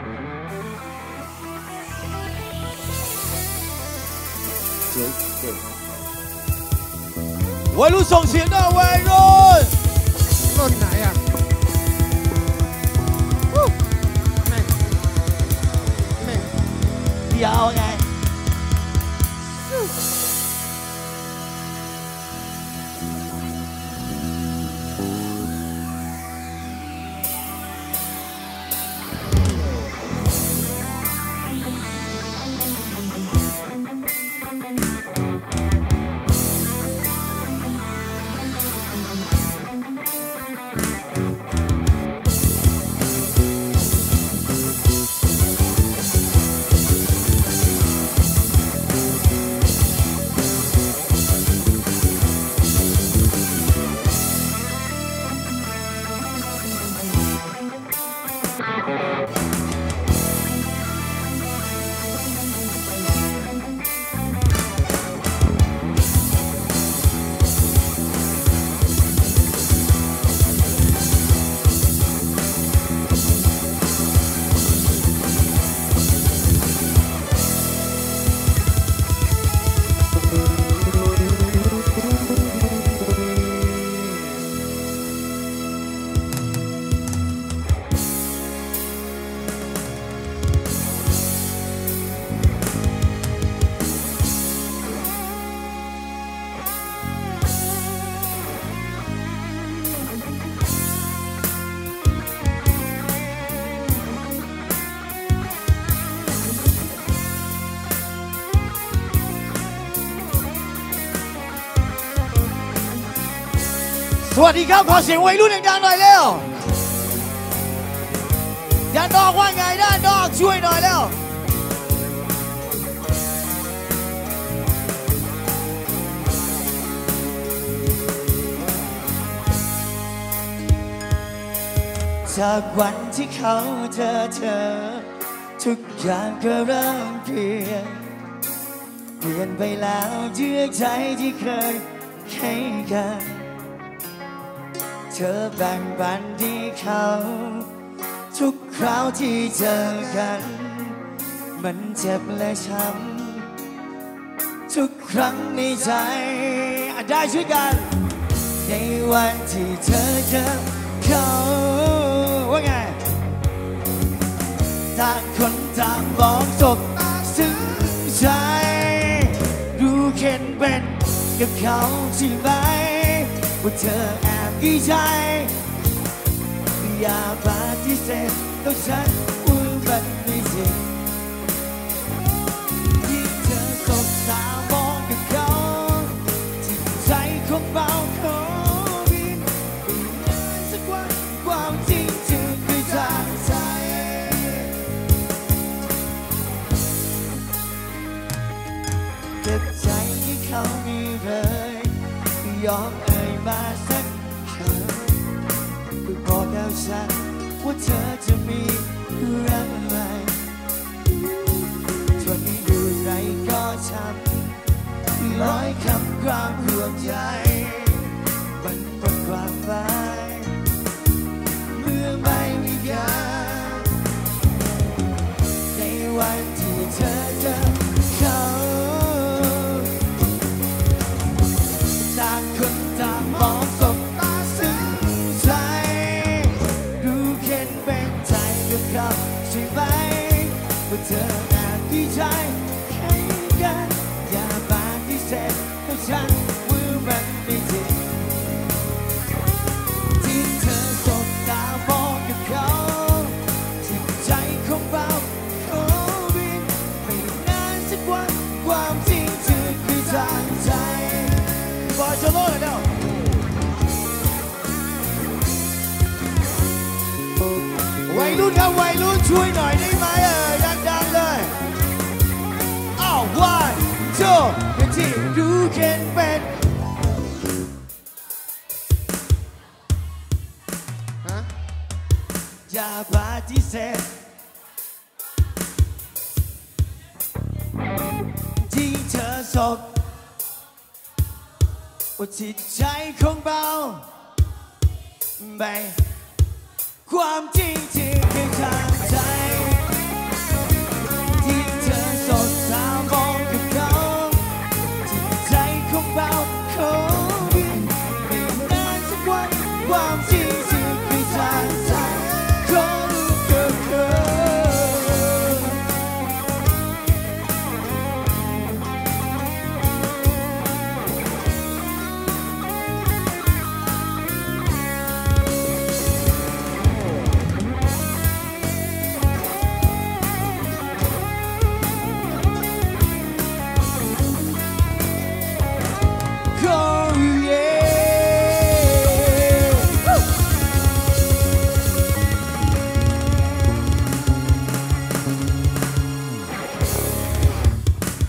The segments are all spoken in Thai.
วัยรุ่นส่งเสียงหน่อยวัยรุ่นรุ่นไหนอ่ะยาวไงสวัสดีครับขอเสียงวัยรุ่นดังๆหน่อยเร็วด้านนอกว่าไงด้านนอกช่วยหน่อยเร็วจากวันที่เขาเจอเธอทุกอย่างก็เริ่มเปลี่ยนไปแล้วเยื่อใจที่เคยให้กันเธอแบ่งปันที่เขาทุกคราวที่เจอกันมันเจ็บและช้ำทุกครั้งในใจได้ช่วยกันในวันที่เธอเจอเขาว่าไงต่างคนต่างบอกจบซึ้งใจรู้เข็นเป็นกับเขาใช่ไหมว่าเธอแอบดีใจอย่าปฏิเสธตัวฉันว่ามันไม่จริงที่เธอสบตามองกับเขาจิตใจของเราเขาบินไปนานสักวันความจริงจะเคยจางใจเก็บใจที่เขามีเลยยอมเอ่ยมาสักคำเพื่อบอกกับฉันว่าเธอจะมีรักใหม่ทนดูไรก็ช้ำร้อยคำความห่วงใยมันหมดความหมายเมื่อไม่มีกันในวันที่เธอเจอเขาต่างคนต่างมองสบตาซึ้งใจรู้เข็นเป็นใจกับเขาใช่ไหมว่าเธอแอบดีใจให้กันอย่าปฏิเสธให้ฉันว่ามันไม่จริงที่เธอสบตามองกับเขาจิตใจของเราเขาบินไม่นานสักวันความจริงจะคือจางใจบอยโซโล่เลยเดี๋ยววัยรุ่นครับวัยรุ่นช่วยหน่อยได้ไหมดังๆเลยอ้าวone two ที่รู้เข็นเป็นอย่าปฏิเสธที่เธอสบว่าจิตใจของเราไม่ความจริงที่เคยทางใจ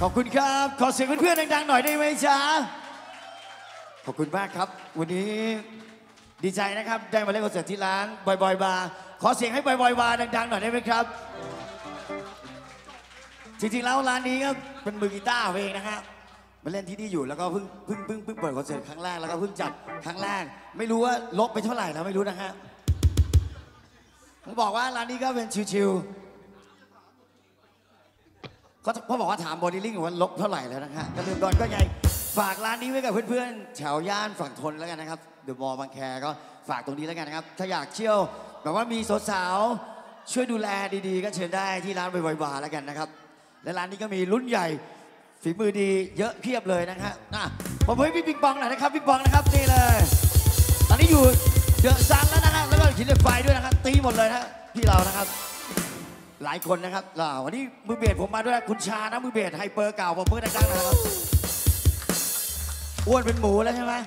อบคุณครับขอเสียงเพื่อนๆดังๆหน่อยได้ไหมจ๊ะขอบคุณมากครับวันนี้ดีใจนะครับได้มาเล่นคอนเสิร์ตที่ร้านบอยบาร์ขอเสียงให้บอยบาร์ดังๆหน่อยได้ไหมครับจริงๆแล้วร้านนี้ก็เป็นมือกีตาร์เองนะฮะมาเล่นที่นี่อยู่แล้วก็เพิ่งเปิดคอนเสิร์ตครั้งแรกแล้วก็เพิ่งจัดครั้งแรกไม่รู้ว่าลบไปเท่าไหร่แล้วไม่รู้นะฮะผมบอกว่าร้านนี้ก็เป็นชิวๆเขาบอกว่าถามบอดี้ลิงว่าลบเท่าไหร่แล้วนะฮะก็ลืมดอนก็ไงฝากร้านนี้ไว้กับเพื่อนๆแถวย่านฝั่งทนแล้วกันนะครับเดอะมอลล์บางแคก็ฝากตรงนี้แล้วกันนะครับถ้าอยากเที่ยวแบบว่ามีสาวๆช่วยดูแลดีๆก็เชิญได้ที่ร้านบอยบาร์แล้วกันนะครับและร้านนี้ก็มีรุ่นใหญ่ฝีมือดีเยอะเพียบเลยนะฮะผมให้พี่ปิงปองหน่อยนะครับปิงปองนะครับนี่เลยตอนนี้อยู่เดอะซันแล้วนะฮะแล้วก็หินเหล็กไฟด้วยนะครับตีหมดเลยนะพี่เรานะครับหลายคนนะครับวันนี้มือเบสผมมาด้วยคุณชานะมือเบสไฮเปอร์เก่าผมเพิ่งดังๆนะครับอ้วนเป็นหมูแล้วใช่ไหม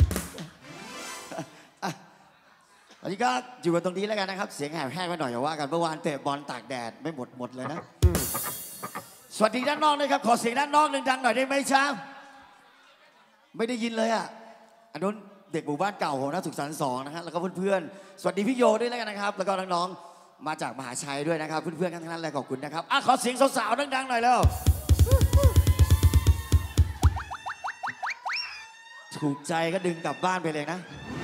อันนี้ก็อยู่กันตรงนี้แล้วกันนะครับเสียงแหบแห้งไปหน่อยอย่าว่ากันเมื่อวานเตะบอลตากแดดไม่หมดเลยนะสวัสดีด้านนอกด้วยครับขอเสียงด้านนอกดังๆหน่อยได้ไหมช้างไม่ได้ยินเลยอ่ะอันนู้นเด็กหมู่บ้านเก่าของนักศึกษา2นะฮะแล้วก็เพื่อนๆสวัสดีพี่โยด้วยแล้วกันนะครับแล้วก็น้องๆมาจากมหาชัยด้วยนะครับเพื่อนๆกันทั้งนั้นเลยขอบคุณนะครับขอเสียงสาวๆดังๆหน่อยแล้วถูกใจก็ดึงกลับบ้านไปเลยนะ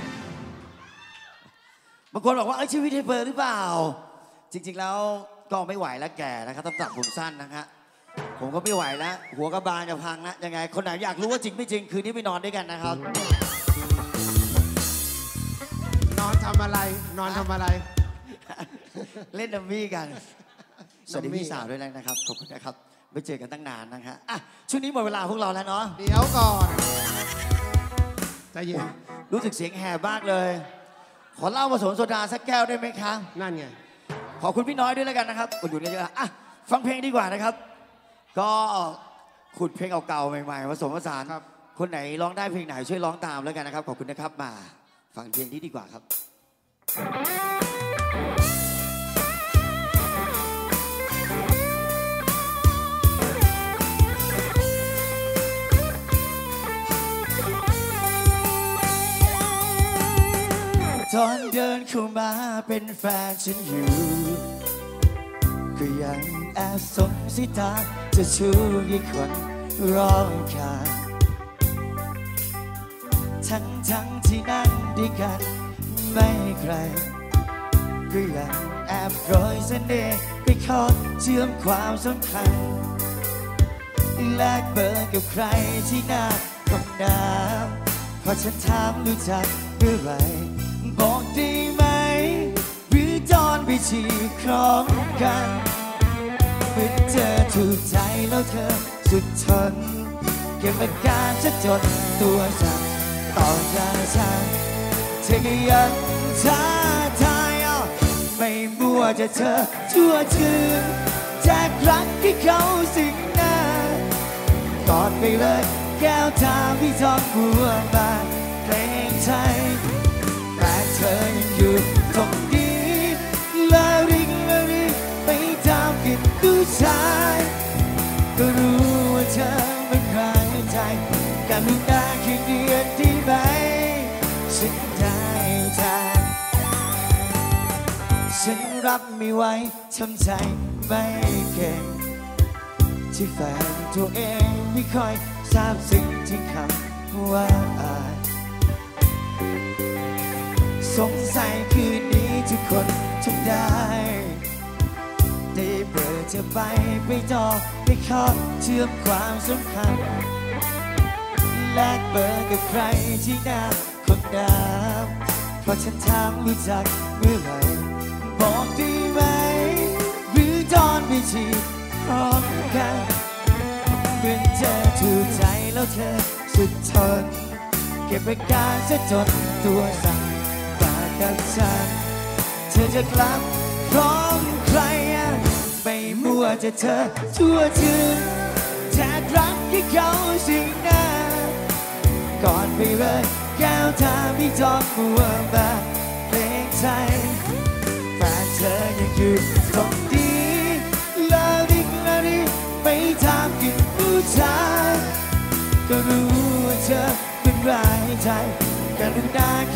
บางคนบอกว่าชีวิตไฮเปอร์หรือเปล่าจริงๆแล้วก็ไม่ไหวแล้วแก่นะครับต้องตัดผมสั้นนะฮะผมก็ไม่ไหวแล้วหัวกระบาลจะพังนะยังไงคนไหนอยากรู้ว่าจริงไม่จริงคืนนี้ไปนอนด้วยกันนะครับนอนทำอะไรเล่นดัมมี่กันสวัสดีพี่สาวด้วยนะครับขอบคุณนะครับไม่เจอกันตั้งนานนะครับช่วงนี้หมดเวลาพวกเราแล้วเนาะเดี๋ยวก่อนใจเย็นรู้สึกเสียงแหบมากเลยขอเหล้าผสมโซดาสักแก้วได้ไหมครับนั่นไงขอบคุณพี่น้อยด้วยแล้วกันนะครับอยู่เยอะๆฟังเพลงดีกว่านะครับก็ขุดเพลงเก่าๆใหม่ๆผสมผสานคนไหนร้องได้เพลงไหนช่วยร้องตามแล้วกันนะครับขอบคุณนะครับมาฟังเพลงนี้ดีกว่าครับตอนเดินเข้ามาเป็นแฟนฉันอยู่ก็ยังแอบสงสัยตาจะชูกี่คนร้องข้างทั้งที่นั่งด้วยกันไม่ใครก็ยังแอบโรยเสน่ห์ไปขอเชื่อมความสัมพันธ์แลกเบอร์กับใครที่หน้าห้องน้ำพอฉันถามรู้จักเมื่อไหร่บอกได้ไหมหรือตอนไปฉีกครองกันเมื่อเจอถูกใจแล้วเธอสุดทนเก็บอาการจะจนตัวสั่นต่อจากฉันเธอก็ยังท้าทายไม่มัวจะเธอชั่วชื่นแจกรักที่เขาสิ่งหน้ากอดไปเลยแก้วตาพี่ทองบัวบานเพลงไทยแต่เธอยังอยู่ตรงนี้ละริงไปตามกินดูชายก็รู้ว่าเธอเป็นใครใจการดูหน้าแค่เดือนที่ไหมฉันได้ใจฉันรับไม่ไหวทำใจไม่เก่งที่แฟนตัวเองไม่ค่อยทราบสิ่งที่คำว่าสงสัยคืนนี้ทุกคนทำได้ได้เบอร์จะไปต่อไปขอเชื่อมความสำคัญแลกเบอร์กับใครที่หน้าคนน้ำพอฉันถามรู้จักเมื่อไหร่บอกได้ไหมหรือตอนไปฉีดพร้อมกันเมื่อเจอถูกใจแล้วเธอสุดทนเก็บอาการซะจนตัวสั่นกับฉันเธอจะกลับพร้อมใครไม่มัวจะเธอชั่วชื่นแทนรักที่เขาสิ่งหน้าก่อนไปเลยแก้วตาพี่จอมบัวบานเพลงไทยแฟนเธอยังอยู่ตรงนี้ละริกไปตามกินผู้ช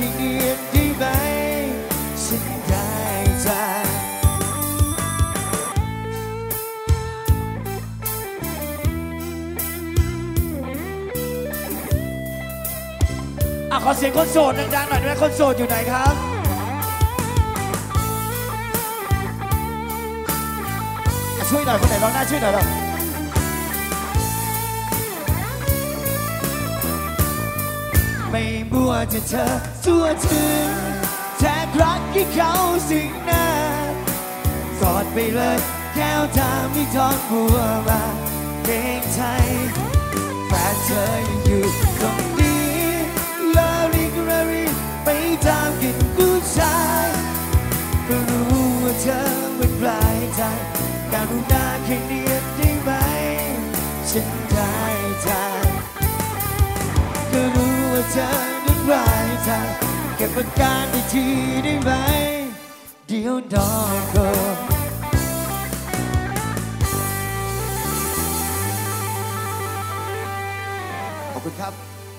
ให้เนียนได้ไหมฉันได้ใจขอเสียงคนโสดดังๆหน่อยได้ไหมคนโสดอยู่ไหนครับช่วยหน่อยคนไหนร้องได้ช่วยหน่อยหรอไม่บัวจะเธอทั่วถึงแทนรักที่เขาสิ่งนั้นกอดไปเลยแก้วตาไม่ทอนบัวมาเพลงไทยแฟนเธอยังอยู่ตรงนี้ลาลิกลาลิไปตามกินผู้ชายก็รู้ว่าเธอเป็นปลายใจการุณาแค่เนียนได้ไหมฉันได้ใจก็รู้ว่าเธอนั้นร้ายใจเก็บอาการได้ทีได้ไหมเดี๋ยวนอนก่อนขอบคุณครับ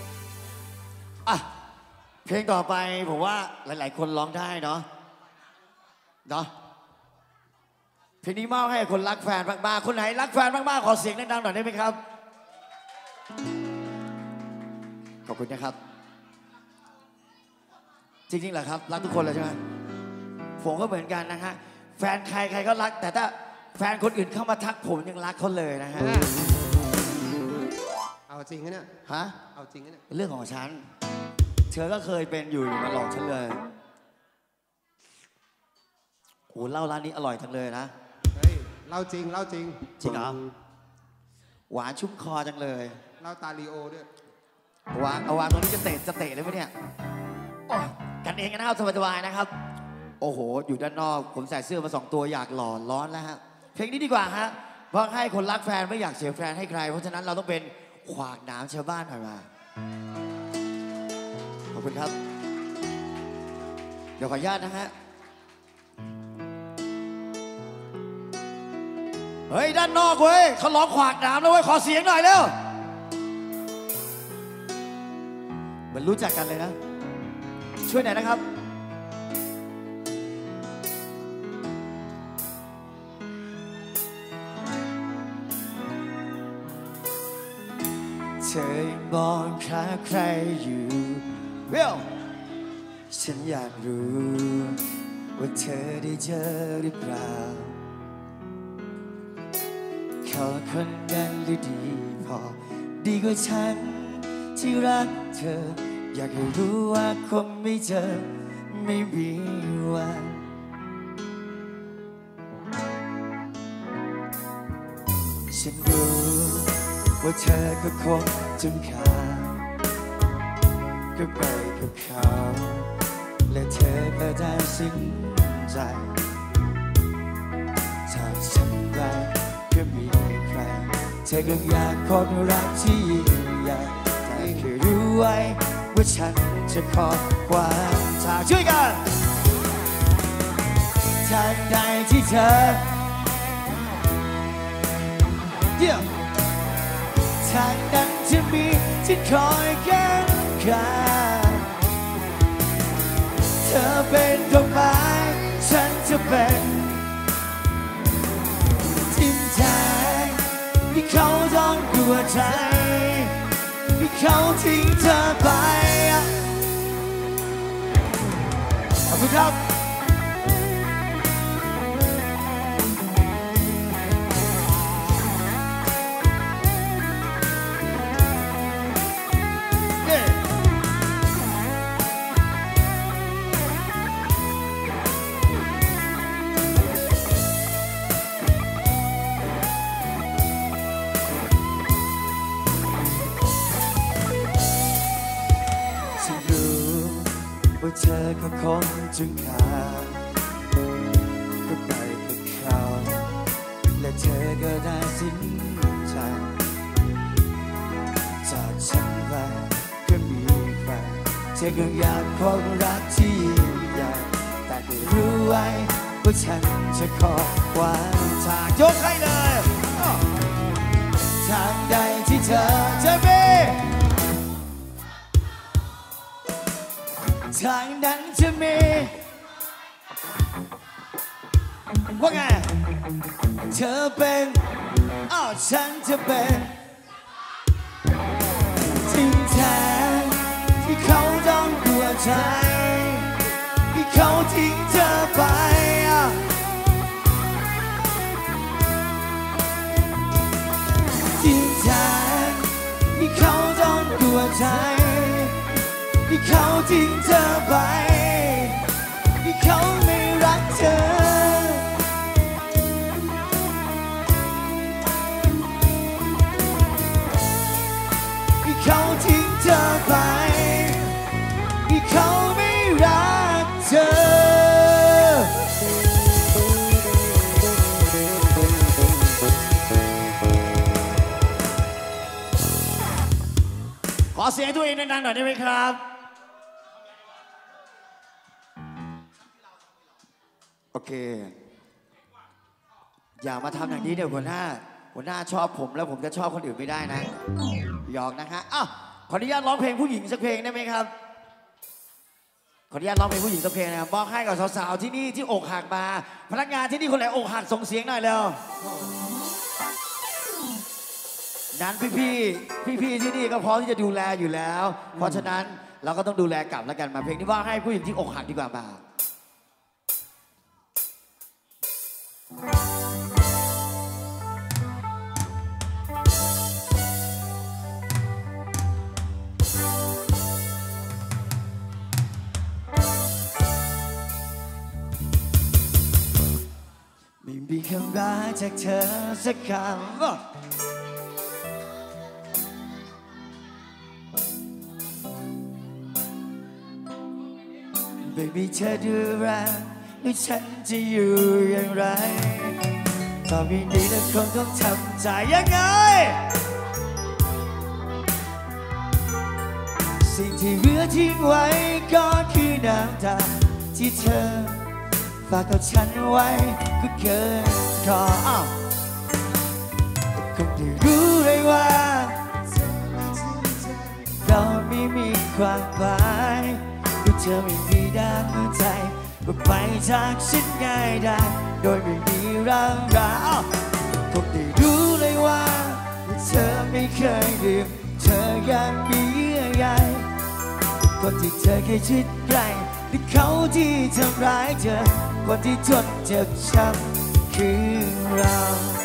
เพลงต่อไปผมว่าหลายๆคนร้องได้เนาะเพลงนี้มอบให้คนรักแฟนมากๆคนไหนรักแฟนมากๆขอเสียงดังๆหน่อยได้ไหมครับขอบคุณนะครับจริงๆเหรอครับรักทุกคนเลยใช่ไหมผมก็เหมือนกันนะฮะแฟนใครก็รักแต่ถ้าแฟนคนอื่นเข้ามาทักผมยังรักเขาเลยนะฮะเอาจริงนะเนี่ยฮะเอาจริงนะเนี่ยเรื่องของฉันเธอก็เคยเป็นอยู่มาหลอกฉันเลยโหเหล้าร้านนี้อร่อยจังเลยนะเฮ้ยเหล้าจริงเหล้าจริงจริงเหรอหวานชุ่มคอจังเลยเหล้าตาลีโอด้วยวางตรงนี้จะเตะเลยไหมเนี่ยกันเองนะครับสบายๆนะครับโอ้โหอยู่ด้านนอกผมใส่เสื้อมา2 ตัวอยากหล่อร้อนแล้วฮะเพลงนี้ดีกว่าฮะเพราะให้คนรักแฟนไม่อยากเสียแฟนให้ใครเพราะฉะนั้นเราต้องเป็นขวากน้ำชาวบ้านหน่อยมาขอบคุณครับเดี๋ยวขออนุญาตนะฮะเฮ้ยด้านนอกเว้ยเขาร้องขวากน้ำแล้วเว้ยขอเสียงหน่อยเร็วเหมือนรู้จักกันเลยนะช่วยหน่อยนะครับเธอยังมองหาใครอยู่เร็วฉันอยากรู้ว่าเธอได้เจอหรือเปล่าเขาคนนั้นหรือดีพอดีกว่าฉันที่รักเธออยากให้รู้ว่าคงไม่เจอไม่มีวันฉันรู้ว่าเธอก็คงจำขาดก็ไปกับเขาและเธอก็ได้สิ้นใจจากฉันไปก็มีใครเธอก็อยากพบรักที่ยิ่งใหญ่แต่แค่รู้ไว้ว่าฉันจะขอความจากช่วยกันทางใดที่เธอทางนั้นจะมีที่คอยกันข้างเธอเป็นดอกไม้ฉันจะเป็นทิมแทงที่เขาต้องกลัวใจที่เขาทิ้งเธอไปขอบคุณครับเธอก็คงจึงขาดก็ไปกับเขาและเธอก็ได้สิ้นใจจากฉันไปก็มีใครเธอก็อยากพบรักที่ยิ่งใหญ่แต่ก็รู้ไว้ว่าฉันจะขอความทางยกให้เลยทางใดที่เธอจะมีทางนั้นจะมีว่าไงเธอเป็นอ้าวฉันจะเป็นทิ้งแทนที่เขาต้องกลัวใจที่เขาทิ้งเธอไปทิ้งแทนที่เขาต้องกลัวใจที่เขาทิ้งเธอไปที่เขาไม่รักเธอที่เขาทิ้งเธอไปที่เขาไม่รักเธอขอเสียงตัวเองดังๆหน่อยได้ไหมครับโอเคอย่ามาทำอย่างนี้เดี๋ยวหัวหน้าชอบผมแล้วผมจะชอบคนอื่นไม่ได้นะหยอกนะฮะอ้าวขออนุญาตร้องเพลงผู้หญิงสักเพลงได้ไหมครับขออนุญาตร้องเพลงผู้หญิงสักเพลงนะครับบอกให้กับสาวๆที่นี่ที่อกหักมาพนักงานที่นี่คนไหนอกหักส่งเสียงหน่อยเร็วนั้นพี่ที่นี่ก็พร้อมที่จะดูแลอยู่แล้วเพราะฉะนั้นเราก็ต้องดูแลกลับแล้วกันมาเพลงที่ว่าให้ผู้หญิงที่อกหักดีกว่ามาไม่มีคำรักจากเธอสักคำไม่มีเธอดูแลแล้วฉันจะอยู่อย่างไรตอนนี้แล้วคงต้องทำใจยังไงสิ่งที่เหลือทิ้งไว้ก็คือน้ำตาที่เธอฝากกับฉันไว้ก็เกินขอคงได้รู้เลยว่าเราไม่มีความหมายก็เธอไม่มีน้ำใจก็ไปจากฉันง่ายได้โดยไม่มีเรื่องราวคงได้รู้เลยว่าเธอไม่เคยลืมเธอยังมีเยื่อใยคนที่เธอเคยชิดใกล้แต่เขาที่ทำร้ายเธอคนที่ทนเจ็บช้ำคือเรา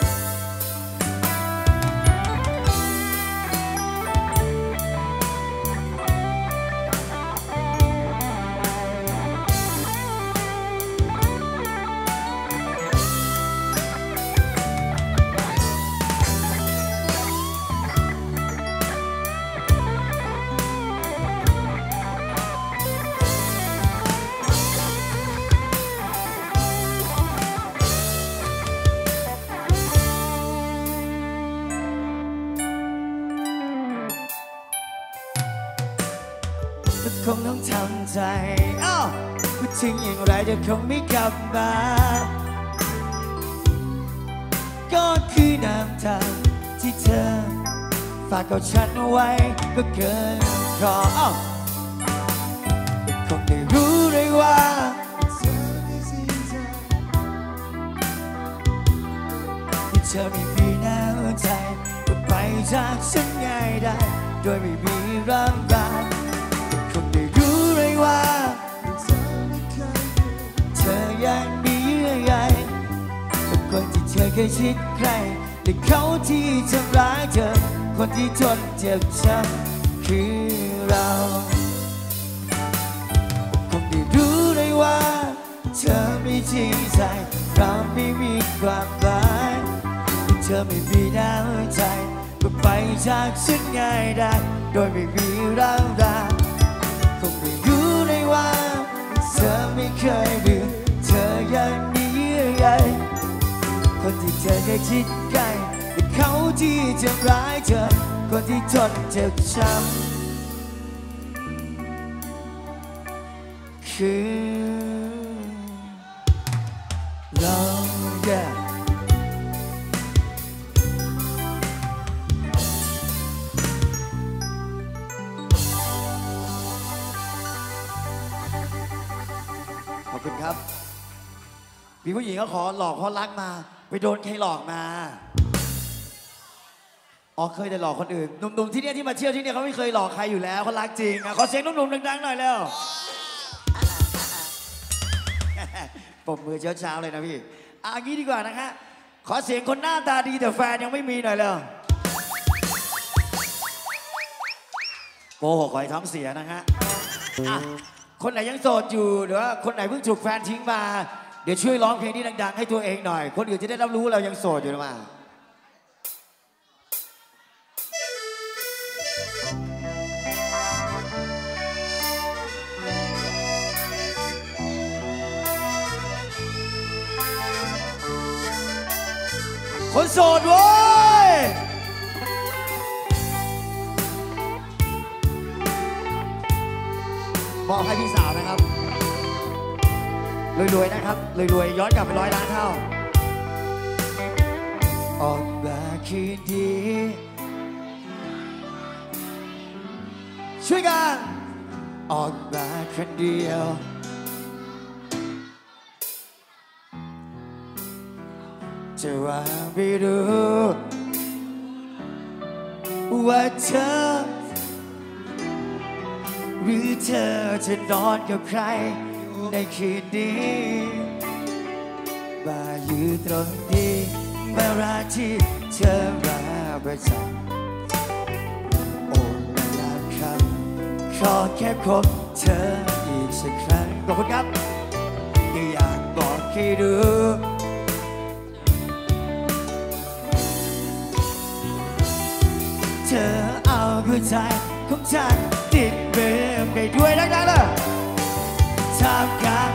คงต้องทำใจพูดถึงอย่างไรจะคงไม่กลับมาก็คือน้ำตาที่เธอฝากกับฉันไว้ก็เกินขอคงได้รู้เลยว่าที่เธอไม่มีน้ำใจก็ไปจากฉันง่ายได้โดยไม่มีเรื่องราวคงได้รู้เลยว่าเธอยังมีเยื่อใยกับคนที่เธอเคยชิดใกล้แต่เขาที่ทำร้ายเธอคนที่ทนเจ็บช้ำคือเราคงได้รู้เลยว่าเธอไม่จริงใจเราไม่มีความหมายเธอไม่มีน้ำใจก็ไปจากฉันง่ายได้โดยไม่มีเรื่องราวคงไม่รู้เลยว่าเธอไม่เคยลืมเธอยังมีเยื่อใยคนที่เธอเคยชิดใกล้แต่เขาที่ทำร้ายเธอคนที่ทนเจ็บช้ำคือเรามีผู้หญิงเขาขอหลอกเพราะรักมาไปโดนใครหลอกมาอ๋อเคยแต่หลอกคนอื่นหนุ่มๆที่เนี่ยที่มาเที่ยวที่เนี่ยเขาไม่เคยหลอกใครอยู่แล้วเขารักจริงขอเสียงหนุ่มๆดังๆหน่อยเร็วปรบมือเช้าๆเลยนะพี่งี้ดีกว่านะฮะขอเสียงคนหน้าตาดีแต่แฟนยังไม่มีหน่อยเร็วโกหกขอให้ท้องเสียนะฮะคนไหนยังโสดอยู่หรือว่าคนไหนเพิ่งถูกแฟนทิ้งมาเดี๋ยวช่วยร้องเพลงนี้ดังๆให้ตัวเองหน่อยคนอื่นจะได้รับรู้เรายังโสดอยู่หรือเปล่าคนโสดเว้ยบอกให้พี่สาวนะครับรวยๆนะครับรวยๆย้อนกลับไป100 ล้านเท่าออกมาคืนดีช่วยกันออกมาคนเดียวจะว่าไม่รู้ว่าเธอหรือเธอจะนอนกับใครในคืนนี้มาอยู่ตรงนี้เมื่อไรที่เธอมาประจำโอ้ไม่อยากคำขอแค่พบเธออีกสักครั้งขอบคุณครับอยากบอกให้รู้เธอเอาหัวใจของฉันติดเบิ่มไปด้วยดังๆเลยทำกัน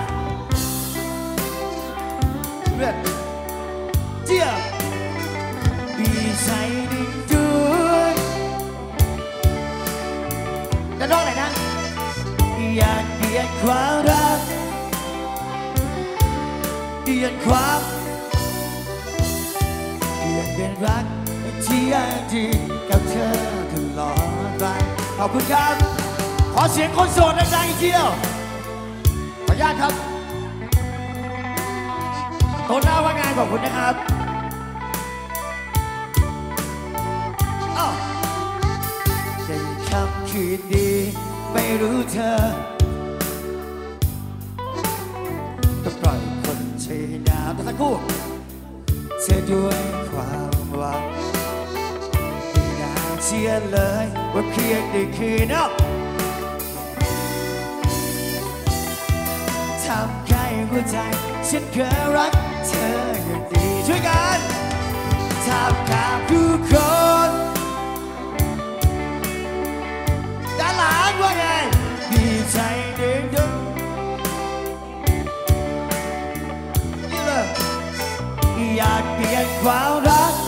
เรื่องเจี๊ยบดีใจดิ้งด้วยจะร้องไหนนะอยากเปลี่ยนความรักเปลี่ยนความเปลี่ยนเป็นรักที่ยังดีกับเธอตลอดไปขอบคุณครับขอเสียงคนโสดดังๆอีกทีเดียวขออนุญาตครับโทษหน้าว่างานขอบคุณนะครับในค่ำคืนดีไม่รู้เธอต้องปล่อยคนเชียร์น้ำสักครู่เธอด้วยความหวังไม่น่าเชื่อเลยว่าเพียงได้คืนทำให้หัวใจฉันเคยรักเธออย่างดีช่วยกันทำข่าวทุกคนด้านหลังว่าไงดีใจเด้งดึงนี่เลยอยากเปลี่ยนความรัก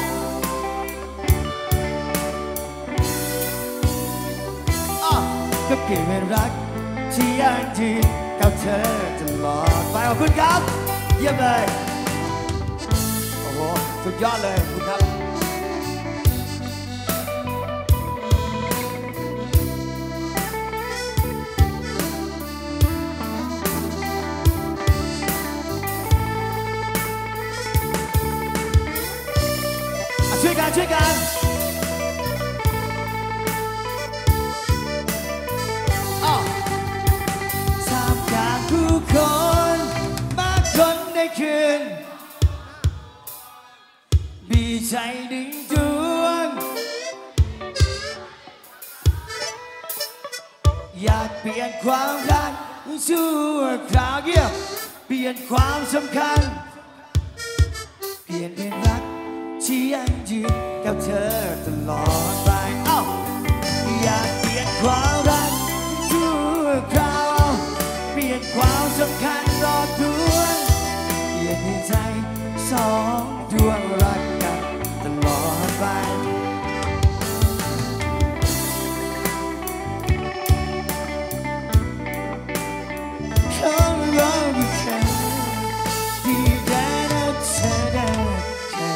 ก็เปลี่ยนเป็นรักที่ยังดีกับเธอตลอดไปขอบคุณครับเยี่ยมเลยโอ้โหสุดยอดเลยขอบคุณครับช่วยกันช่วยกันผู้คนมากคนในคืนบีใจดึงดวงอยากเปลี่ยนความรักชั่วคราวเยี่ยมเปลี่ยนความสำคัญเปลี่ยนเป็นรักที่ยังยืนกับเธอตลอดไปอยากเปลี่ยนความรักชั่วคราวเปลี่ยนความสำคัญรอดวนเปลี่ยนให้ใจสองดวงรักกันตลอดไปของเราไม่เคยดีได้นะเธอได้แค่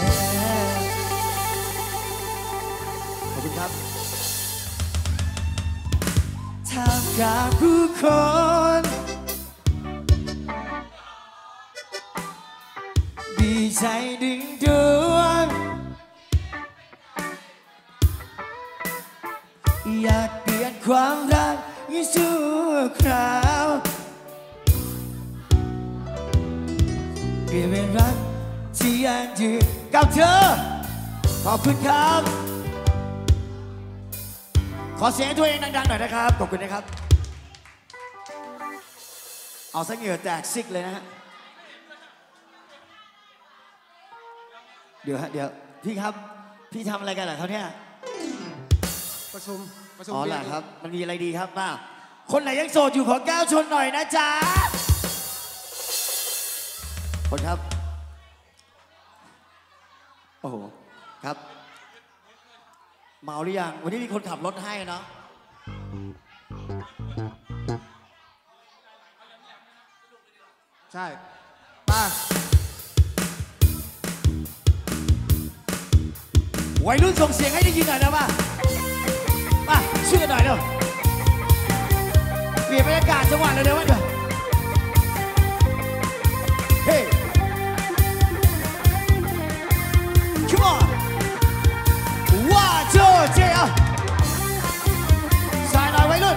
ขอบคุณครับท่ามกลางผู้คนที่ใจดึงดวงอยากเปลี่ยนความรักให้ชั่วคราวเปลี่ยนเป็นรักที่ยังยืนกับเธอขอบคุณครับขอเสียงตัวเองดังๆหน่อยนะครับขอบคุณนะครับเอาซะเหงื่อแตกซิกเลยนะฮะเดี๋ยวพี่ครับพี่ทำอะไรกันเหรอเขาเนี่ยประชุมอ๋อเหรอครับมันมีอะไรดีครับป้าคนไหนยังโสดอยู่ขอก้าวชนหน่อยนะจ๊ะคนครับโอ้โหครับเมาหรือยังวันนี้มีคนขับรถให้เนาะใช่ป้าวัยรุ่นส่งเสียงให้ได้ยินหน่อยนะป้าช่วยกันหน่อยเร็วเปลี่ยนบรรยากาศจังหวะเลยเดี๋ยวว่าเดี๋ยวเฮ้ come on one two three สายหน่อยวัยรุ่น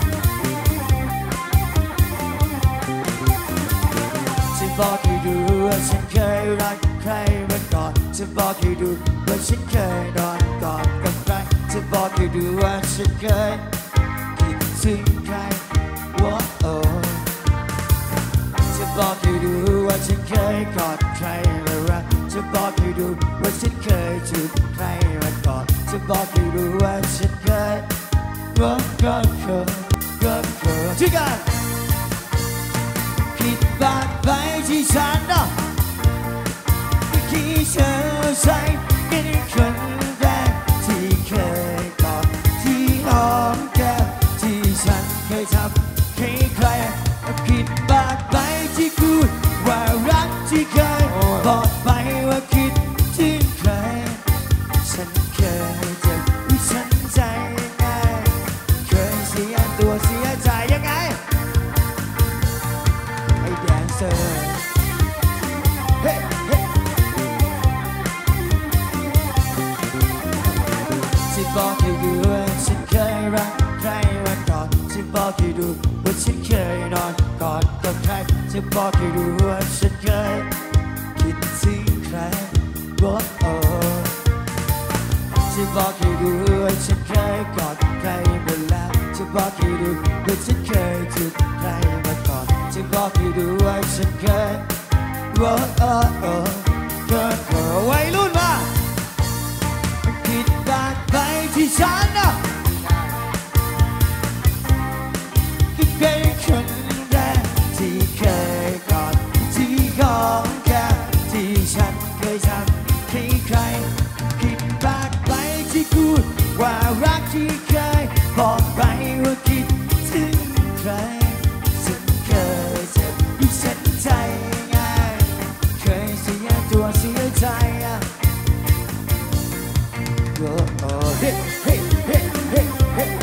ฉันบอกให้ดูว่าฉันเคยรักใครมาก่อนฉันบอกให้ดูว่าฉันเคยนอนกอดกับใครจะบอกให้ดูว่าฉันเคยคิดถึงใครว่าโอ้จะบอกให้ดูว่าฉันเคยกอดใครและรักจะบอกให้ดูว่าฉันเคยจูบใครมาก่อนจะบอกให้ดูว่าฉันเคยรักก็เคยช่วยกันผิดบาดไปที่ฉันนะที่เธอใส่เป็นคนแรกที่เคยกอดที่หอมแก้มที่ฉันเคยทำให้ใครผิดบาดไปที่พูดว่ารักที่เคยบอกไปว่าคิดถึงใครฉันเคยเจ็บวิฉันใจยังไงเคยเสียตัวเสียใจยังไงไอ้แดนเซอร์เฮ้จะบอกให้ดูว่าฉันเคยรักใครมาก่อนจะบอกให้ดูว่าฉันเคยนอนกอดกับใครจะบอกให้ดูว่าฉันเคยคิดถึงใครว่าโอ้จะบอกให้ดูว่าฉันเคยกอดใครมาแล้วจะบอกให้ดูว่าฉันเคยจูบใครมาก่อนจะบอกให้ดูว่าฉันเคยว่าโอ้วัยรุ่นมาผิดบาดไปที่ฉันนะก็เป็นคนแรกที่เคยกอดที่ของแค่ที่ฉันเคยทำให้ใครผิดบาดไปที่พูดว่ารักที่เคยบอกไปว่าคิดถึงใครฉันเคยเจ็บที่ฉันใจง่ายเคยเสียตัวเสียใจเฮ้เฮ้เฮ้เฮ้เฮ้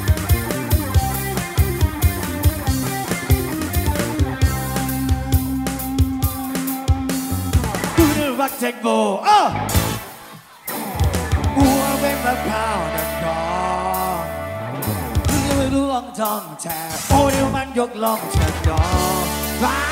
กูได้รักแตงโมหัวเป็นมะพร้าวน้ำกอกกูยังไม่รู้ลองทองแช่โอ้เดี๋ยวมันยกลองเชิดดอกฟ้า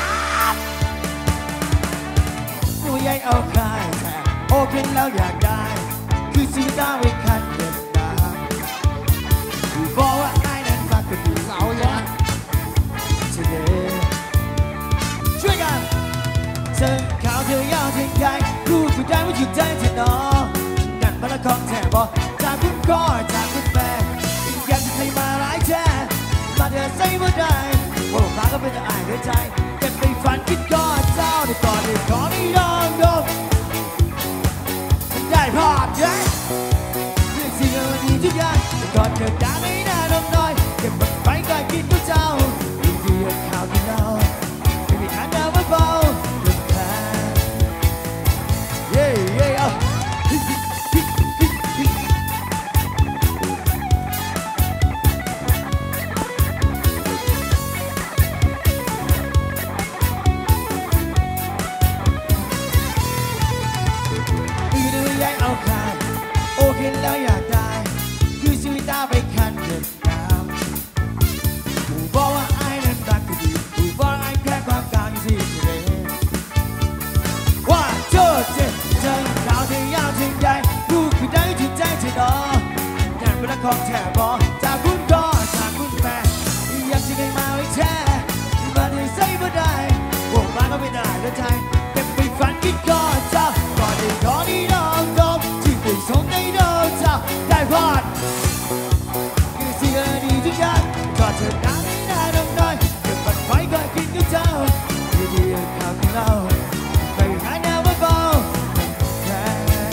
กูยังเอาคายแช่โอ้กินแล้วอยากได้คือสีตาไว้คันเด็ดตาบอกว่าไอ้นั้นมากกว่าดูเสาอย่างเฉลยช่วยกันเธอข่าวเธอยาวถึงใหญ่พูดผู้ใจว่าหยุดใจเธอหนอนั่นมันละของแท้บอกจากคุณพ่อจากคุณแม่อยากจะใครมาร้ายแท้มาเธอใส่บ่ได้ว่าฟ้าก็เป็นแต่อายด้วยใจกันไปฝันคิดกอดเจ้าได้กอดได้ขอได้ลองดูได้พอดยัยเรื่องสิ่งดีทุกอย่างก่อนเกิดด่าไม่น่าน้องน้อยเก็บมันไปก่อนกินก็เจ้าดีดีข่าวที่เราไม่มีทางเดินเบาๆลูกค้าเย่เย่เอาของแท้บอกจากคุณพ่อจากคุณแม่อยากจะได้มาไว้แท้มาได้ใส่บ่ได้พวกมาก็ไม่ได้แล้วใจเก็บไปฝันคิดก็เจ้าก่อนได้รอนี่น้องดมที่ได้ส่งได้เดินเจ้าได้พอดคือสิ่งดีทุกอย่างก็เธอหน้าไม่น่าดำน้อยเก็บมันไว้ก็กินกับเจ้าดีๆข่าวที่เราไปหาแนวเบาๆแค่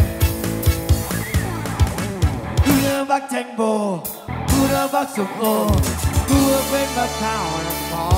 กูเลือกบักแตงโมกูเลือกบักส้มโอกูเป็นบักข้าวน้ำพอ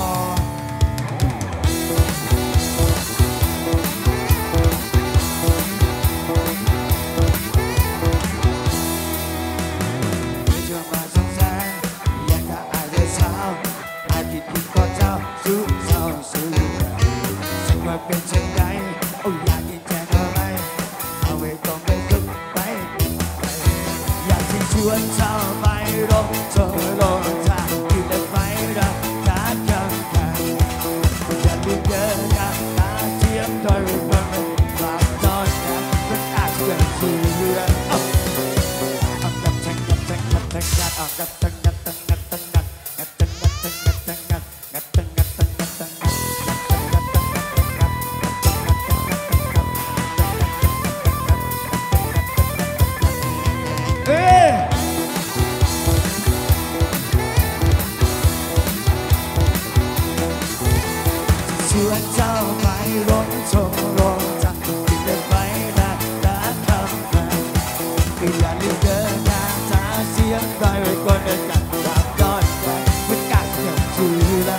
เป็นเช่นไรโอ้อยากกินแทนอะไรเอาไว้ต้องไปคึกไปอยากที่ชวนเธอไปรถเธอลงทางที่จะไปรักกันกันอย่าลืมเดินกันตาเทียมโดยมันฝากนอนกันมันอาจจะเสื่อมเอากับแทงกับแทงกับแทงกัดเอากับแทงกับแทงกับแทงกัดกับแทงกับแทงกับแทงกัดกับแทงกับแทงกับแทงกัดชวนเจ้าไปรถชมรถจากที่จะไปนะรักคำแพงก็อย่าลืมเดินทางช้าเสียงไปไว้ก่อนเดินกันตามดอยแดงมันกัดอย่างชื่อละ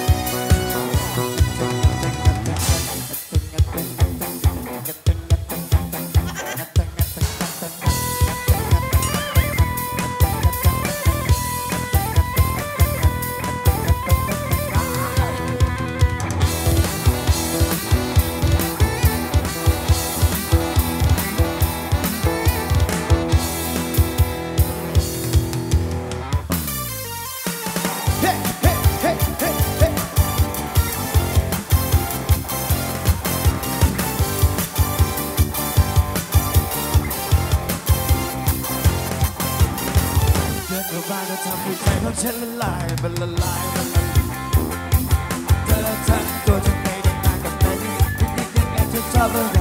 บ้านก็ทำให้ใจของฉันละลายมันละลายมันละลายเธอทั้งตัวฉันไม่ได้ต่างกับเธอที่ยังไงเธอชอบอะไร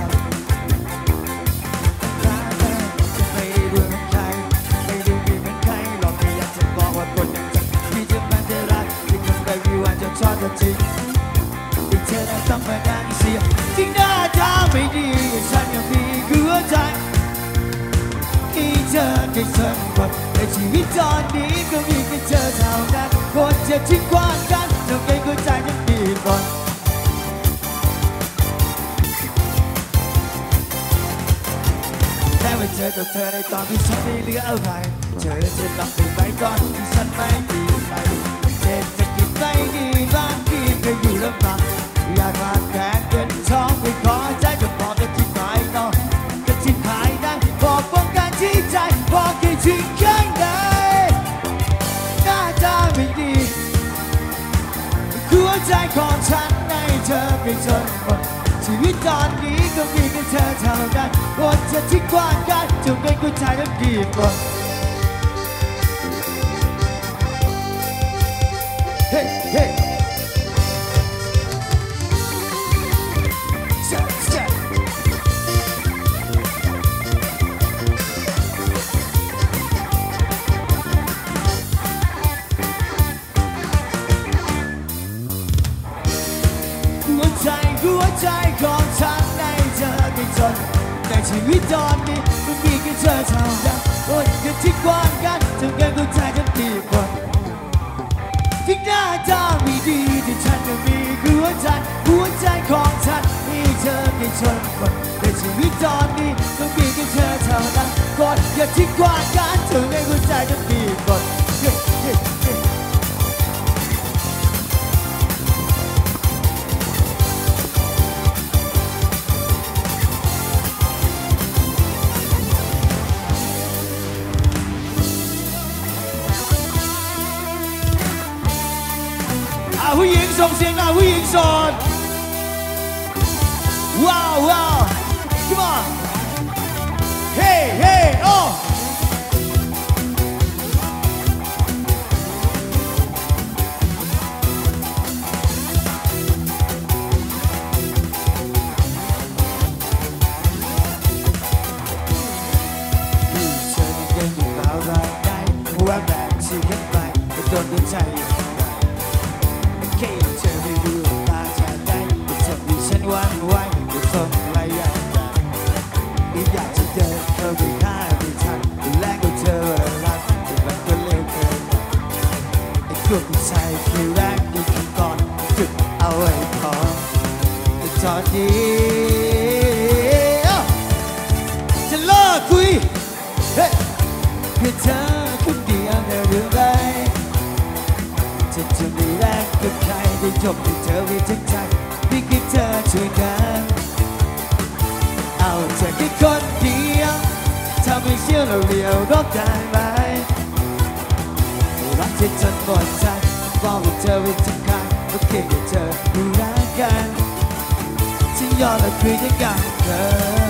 รักเธอจะไม่รู้เหมือนใครไม่รู้ดีเหมือนใครหรอกไม่อยากจะบอกว่าคนอย่างฉันที่จะมันจะรักที่คนไปวิวจะชอบเธอจริงที่เธอได้ต้องมาดังเสียงที่หน้าตาไม่ดีฉันยังมีหัวใจที่เธอได้เธอหมดในชีวิตตอนนี้ก็มีแค่เธอเท่านั้นคนจะทิ้งกว้างกันทำไงก็ใจฉันดีก่อนแต่ไม่เจอกับเธอในตอนที่ฉันไม่เหลืออะไรเธอจะหลับไปไหมก่อนที่ฉันไม่ดีใจเจ็บจะกินไม่ดีบ้างที่เคยอยู่ลำบากอยากมาแข่งเงินทองไปขอใจจะบอกจะทิ้งหายนอนจะทิ้งหายได้บอกป้องกันที่ใจบอกให้ทิ้งข้างในหน้าตาไม่ดีหัวใจของฉันในเธอไปจนหมดชีวิตตอนนี้ก็มีแค่เธอเท่านั้นคนจะทิ้งกว้างกันจนเป็นผู้ชายนั้นดีกว่าเฮ้เฮ้หัวใจของฉันในเธอไม่จนในชีวิตตอนนี้มันมีแค่เธอเท่านั้นคนจะทิ้งกว้างกันจนเกินเข้าใจฉันดีกว่าที่หน้าตาไม่ดีที่ฉันก็มีหัวใจของฉันมีเธอไม่จนคนในชีวิตตอนนี้มันมีแค่เธอเท่านั้นคนจะทิ้งกว้างกันจนเกินเข้าใจฉันดีกว่าผู้หญิงส่งเสียงหน่อยผู้หญิงโสดว้าวว้าว come on hey hey oh โดนใจแค่เธอไม่รู้ตาจะได้ทำให้ฉันหวั่นไหวจะส่งอะไรอย่างนั้นไม่อยากจะเดินเข้าไปหาไม่ทันและก็เธอรักแต่มันก็เร็วเกินไอ้พวกผู้ชายคือแรกที่คิดก่อนจุดเอาไว้พอแต่ตอนนี้จะเลิกคุยเฮ้ยเพื่อเธอคนเดียวในเรื่องไรจะไม่แลกกับใครได้จบให้เธอไว้ทั้งใจพี่คิดเธอช่วยกันเอาเธอแค่คนเดียวทำให้เชื่อเราเรียวรบได้ไหมรักเธอจนหมดใจบอกว่าเธอไว้ทั้งใจโอเคกับเธอดูรักกันฉันยอมและคุยด้วยกันเธอ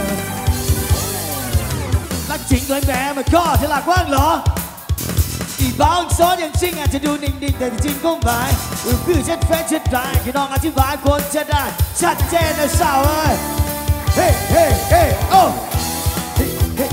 รักจริงเลยแม้มันก็จะหลักว่างเหรออีบางซ้อนอย่างจริงอาจจะดูนิ่งๆแต่จริงก็หมายคือฉันแฟนฉันได้แค่น้องอธิบายคนจะได้ชัดเจนนะสาวเอ้ยเฮ้เฮ้เฮ้โอ้เฮ้เฮ้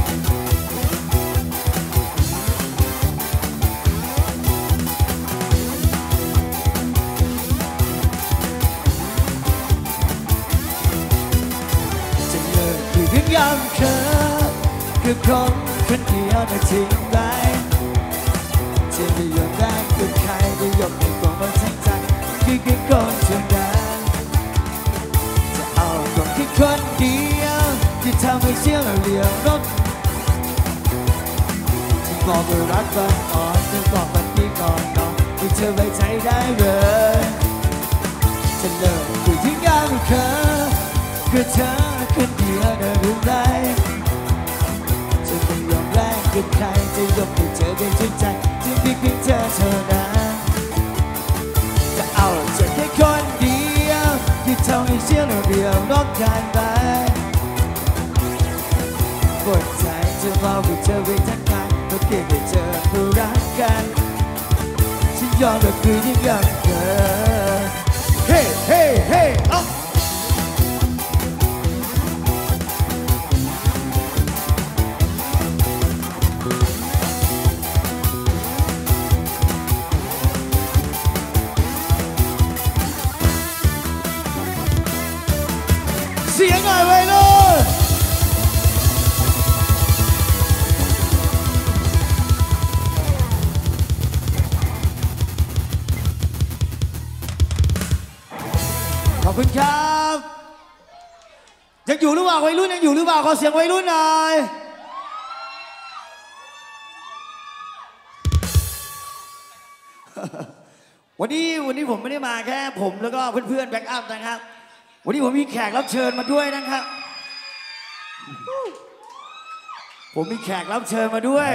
จะเลิกคุยถึงยามเธอคือคนเดียวนะทิ้งไปจะไม่ยอมได้กับใครได้ยกให้ตัวมันทั้งใจคือแค่คนเท่านั้นจะเอาคนแค่คนเดียวที่ทำให้เชื่อเราเรียวรบจะบอกว่ารักก่อนอ่อนจะบอกวันนี้ก่อนนอนให้เธอไว้ใจได้เลยจะเลิกคุยถึงยามเธอคือเธอคนเดียวนะรู้ไหมจะไม่ยอมแลกกับใครจะยกให้เธอได้ชื่นใจจะเพียงเธอเท่านั้นจะเอาเธอแค่คนเดียวที่ทำให้เชื่อเราเดียวรอบกันไปปวดใจจะบอกว่าเธอไว้ทั้งกายเพราะเพียงแต่เธอผู้รักกันฉันยอมแบบคืนยิ่งอย่างเธอเฮ้เฮ้เฮ้เสียงหน่อยไว้เลยขอบคุณครับยังอยู่หรือเปล่าวัยรุ่นยังอยู่หรือเปล่าขอเสียงวัยรุ่นหน่อยวันนี้ผมไม่ได้มาแค่ผมแล้วก็เพื่อนๆแบ็กอัพนะครับวันนี้ผมมีแขกรับเชิญมาด้วยนะครับผมมีแขกรับเชิญมาด้วย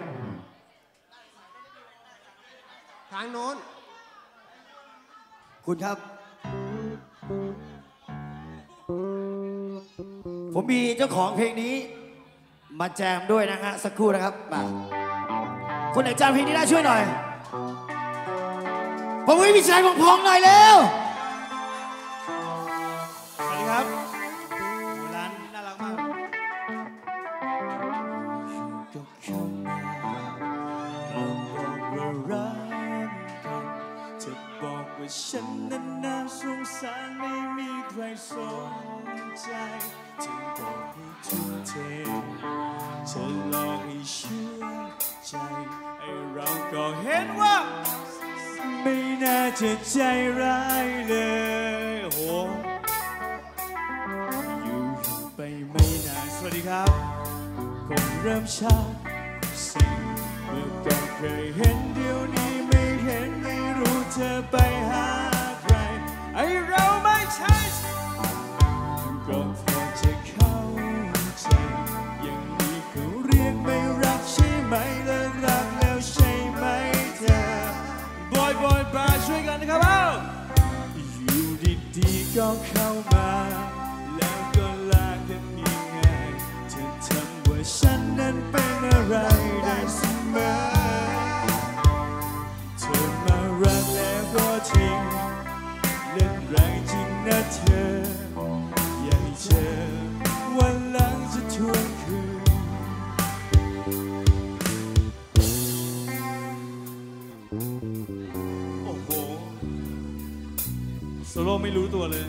ทางโน้นคุณครับผมมีเจ้าของเพลงนี้มาแจมด้วยนะฮะสักครู่นะครับมาคนไหนจำเพลงนี้ได้ช่วยหน่อยผมให้พี่ชายพองๆหน่อยเร็วสวัสดีครับร้านน่ารักมากจะบอกว่าฉันนั้นน่าสงสารไม่มีใครสนใจจะบอกให้ทุ่มเทจะหลอกให้เชื่อใจไอ้เราก็เห็นว่าไม่น่าจะใจร้ายเลยโหอยู่ไปไม่นานสวัสดีครับคงเริ่มช้าสิ่งเมื่อก่อนเคยเห็นเดี๋ยวนี้ไม่เห็นไม่รู้เธอไปหาใครไอเราไม่ใช่ก็พอจะเข้าใจอย่างนี้เขาเรียกไม่รักใช่ไหมเลิกรักแล้วใช่ไหมเธอบอยบาช่วยกันนะครับอยู่ดีๆก็เข้ามาแล้วก็ลากันง่ายๆเธอทำว่าฉันนั้นเป็นอะไรได้เสมอเธอมารักแล้วก็ทิ้งไม่รู้ตัวเลย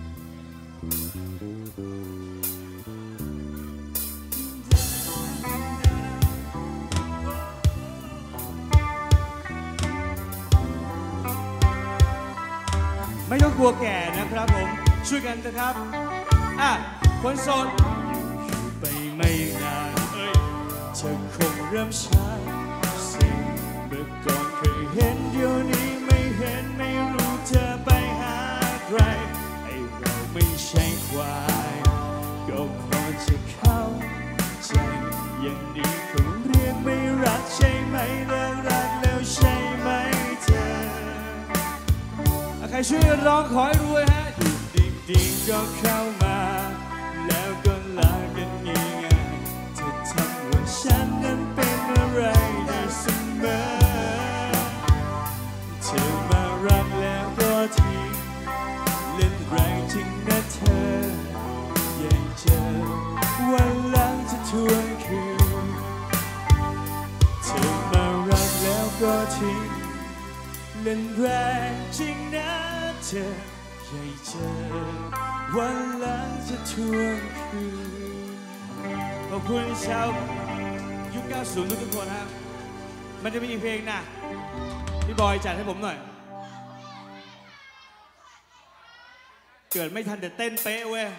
ไม่ต้องกลัวแก่นะครับผมช่วยกันนะครับคนโสดไปไม่นานเธอคงเริ่มช้าสิ่งเมื่อก่อนเคยเห็นเดี๋ยวนี้ไม่เห็นไม่รู้เธอไปหาใครไอ้เราไม่ใช่ควายก็พอจะเข้าใจอย่างนี้คงเรียกไม่รักใช่ไหมเลิกรักแล้วใช่ไหมเธอใครช่วยร้องขอให้รวยฮะอยู่ดีๆก็เข้ามาแล้วก็ลากันง่ายๆเธอทำว่าฉันนั้นเป็นอะไรได้เสมอเธอมารักแล้วก็ทิ้งเล่นแรงจริงนะเธออยากเจอวันหลังจะทวงคืนเธอมารักแล้วก็ทิ้งเล่นแรงจริงนะเธออยากเจอวันหลังจะทวงคืนขอบคุณชาวยุค 90 ทุกคนครับมันจะมีอีกเพลงนะพี่บอยจัดให้ผมหน่อยเกิดไม่ทันแต่เต้นเป๊ะเว้ย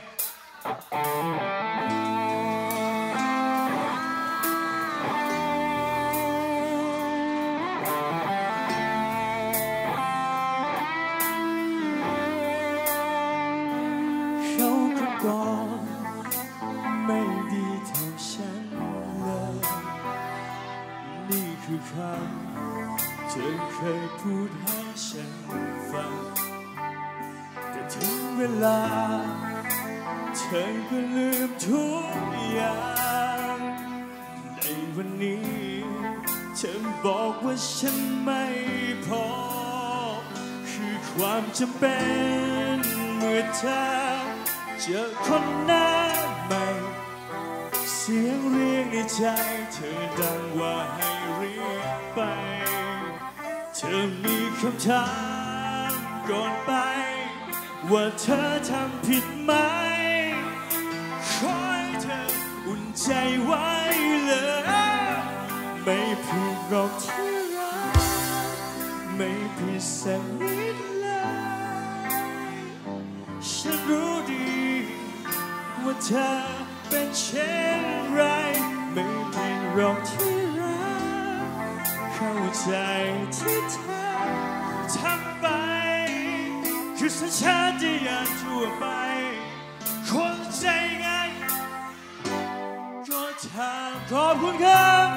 ไม่ดีเท่าฉันเลยนี่คือคำเธอเคยพูดให้ฉันฟังแต่ถึงเวลาเธอก็ลืมทุกอย่างในวันนี้เธอบอกว่าฉันไม่พอคือความจำเป็นเมื่อเธอเจอคนหน้าใหม่เสียงเรียกในใจเธอดังว่าให้รีบไปเธอมีคำถามก่อนไปว่าเธอทำผิดไหมขอให้เธออุ่นใจไว้เลยไม่ผิดหรอกที่รักไม่ผิดสักนิดเลยฉันรู้ดีว่าเธอเป็นเช่นไรไม่ผิดหรอกที่รักเข้าใจที่เธอทำไปคือสัญชาตญาณทั่วไปคนใจง่ายก็ทำขอบคุณครับ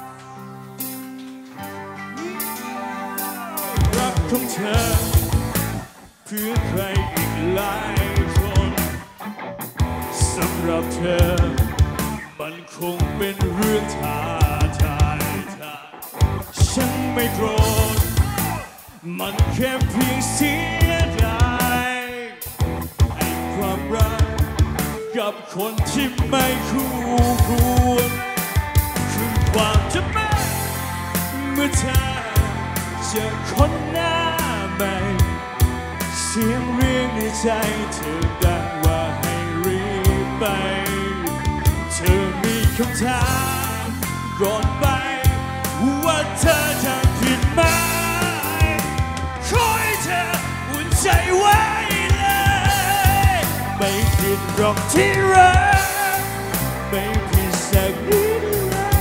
รักของเธอเพื่อใครอีกหลายคนสำหรับเธอมันคงเป็นเรื่องท้าทายฉันไม่โกรธมันแค่เพียงเสียดายไอ้ความรักกับคนที่ไม่คู่ควรคือความจำเป็นเมื่อเธอเจอคนหน้าใหม่เสียงเรียกในใจเธอดังว่าให้รีบไปเธอมีคำถามก่อนไปว่าเธอทำผิดไหมขอให้เธออุ่นใจไว้เลยไม่ผิดหรอกที่รักไม่ผิดสักนิดเลย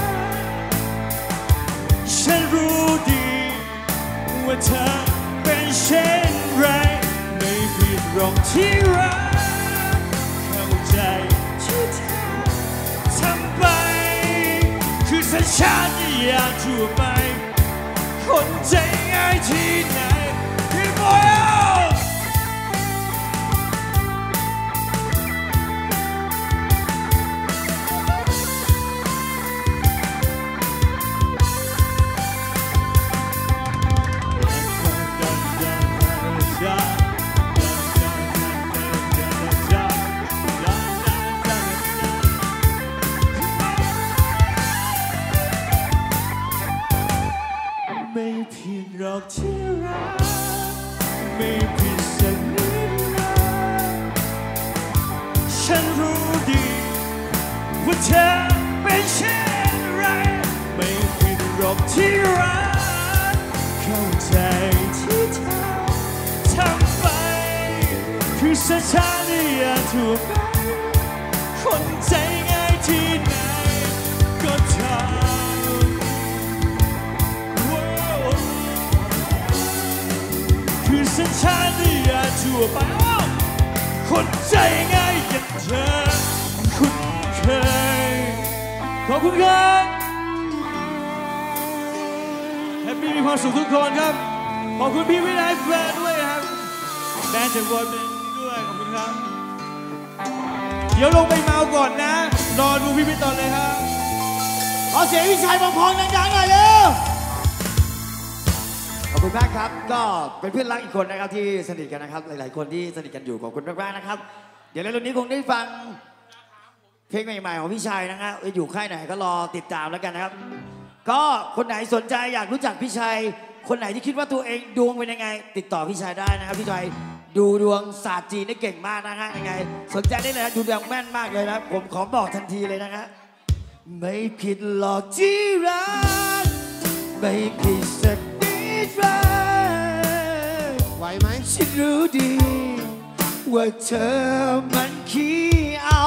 ฉันรู้ดีว่าเธอเป็นเช่นไรไม่ผิดหรอกที่รักเข้าใจที่เธอทำไปคือสัญชาตญาณทั่วไปคนใจง่ายที่ไหนพี่บอยไม่ผิดหรอกที่รักเธอเป็นเช่นไรไม่ผิดหรอกที่รักเข้าใจที่เธอทำไปคือสัญชาตญาณทั่วไปคนใจง่ายที่ไหนก็ทำคือสัญชาตญาณทั่วไปคนใจง่ายอย่างเธอคุ้นเคยขอบคุณครับแฮปปี้มีความสุขทุกคนครับขอบคุณพี่วินัยแฟนด้วยครับแบนจากวอร์เป็นด้วยขอบคุณครับเดี๋ยวลงไปเมาก่อนนะรอดูพี่ต่อเลยครับขอเสียงพี่ชายพองๆดังๆหน่อยเร็วขอบคุณมากครับก็เป็นเพื่อนรักอีกคนนะครับที่สนิทกันนะครับหลายๆคนที่สนิทกันอยู่ขอบคุณมากๆนะครับเดี๋ยวในรุ่นนี้คงได้ฟังเพลงใหม่ๆของพี่ชายนะครับอยู่ค่ายไหนก็รอติดตามแล้วกันนะครับก็คนไหนสนใจอยากรู้จักพี่ชายคนไหนที่คิดว่าตัวเองดวงเป็นยังไงติดต่อพี่ชายได้นะครับพี่ชายดูดวงศาสตร์จีนได้เก่งมากนะฮะยังไงสนใจได้เลยนะดูดวงแม่นมากเลยนะผมขอบอกทันทีเลยนะครับไม่ผิดหรอกที่รักไม่ผิดสักนิดรักไหวไหมฉันรู้ดีว่าเธอมันขี้เอา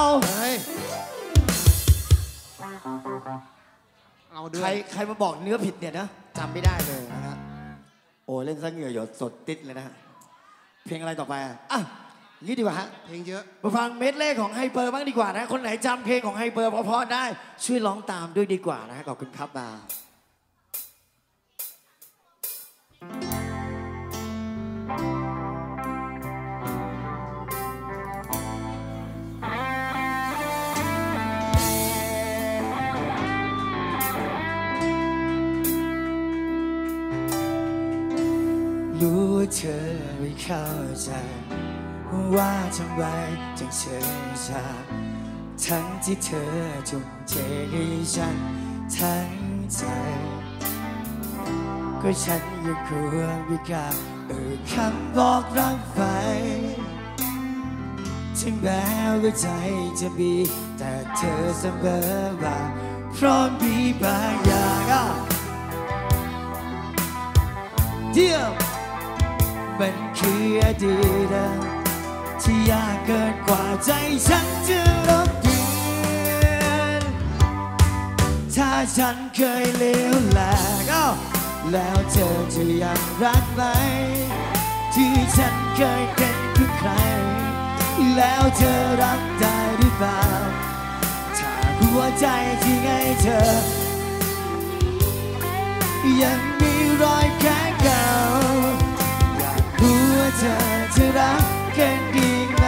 ใครมาบอกเนื้อผิดเนี่ยนะจำไม่ได้เลยนะครับโอ้เล่นซะเหงื่อหยดสดติดเลยนะฮะเพลงอะไรต่อไปอ่ะงี้ดีกว่าฮะเพลงเยอะมาฟังเมดเล่ของไฮเปอร์บ้างดีกว่านะคนไหนจำเพลงของไฮเปอร์เพราะๆได้ช่วยร้องตามด้วยดีกว่านะขอบคุณครับมารู้ว่าเธอไม่เข้าใจว่าทำไมจึงเฉยชาทั้งที่เธอทุ่มเทให้ฉันทั้งใจก็ฉันยังควรไม่กล้าคำบอกรักไปถึงแม้ว่าใจจะมีแต่เธอเสมอมาเพราะมีบางอย่างเดียวมันคืออดีตที่ยากเกินกว่าใจฉันจะลบเลือนถ้าฉันเคยเลวแหลกแล้วเธอจะยังรักไหมที่ฉันเคยเป็นเพื่อใครแล้วเธอรักได้หรือเปล่าถ้าหัวใจที่ให้เธอยังมีรอยแผลเก่ารู้ว่าเธอจะรักกันดีไหม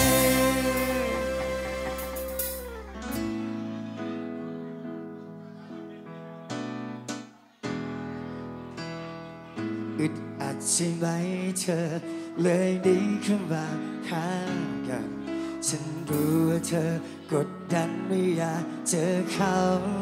อึดอัดใช่ไหมเธอเลยดีขึ้นมาข้างกันฉันรู้ว่าเธอกดดันไม่อยากเจอเขา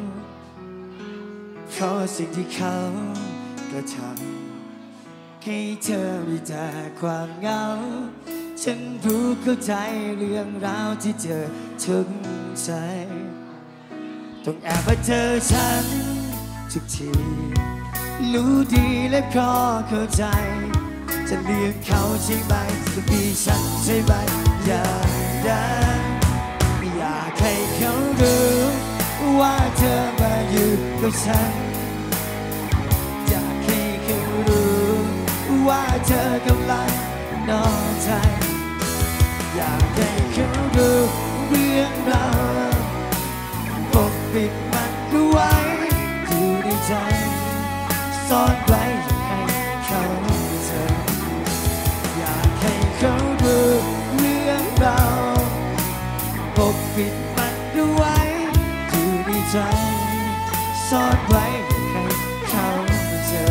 เพราะสิ่งที่เขากระทำให้เธอมีแต่ความเหงาฉันรู้เข้าใจเรื่องราวที่เจอทุกใจต้องแอบมาเจอฉันทุกทีรู้ดีและก็เข้าใจจะเลือกเขาใช่ไหมจะมีฉันใช่ไหมอย่างนั้นไม่อยากให้เขารู้ว่าเธอมาอยู่กับฉันอยากให้เขารู้ว่าเธอกำลังนอกใจอยากให้เขารู้เรื่องราวปกปิดมันก็ไว้อยู่ในใจซ่อนไว้ให้เขาเจออยากให้เขารู้เรื่องราวปกปิดมันก็ไว้อยู่ในใจซ่อนไว้ให้เขาเจอ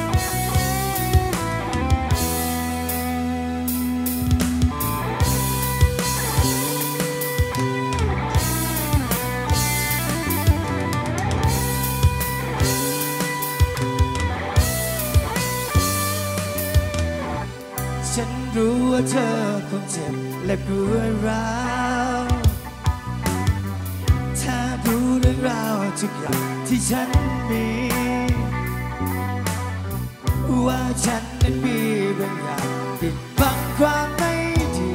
ฉันรู้ว่าเธอคงเจ็บและปวดร้าวถ้าพูทุกอย่างที่ฉันมีว่าฉันนั้นมีบางอย่างปิดบังความไม่ดี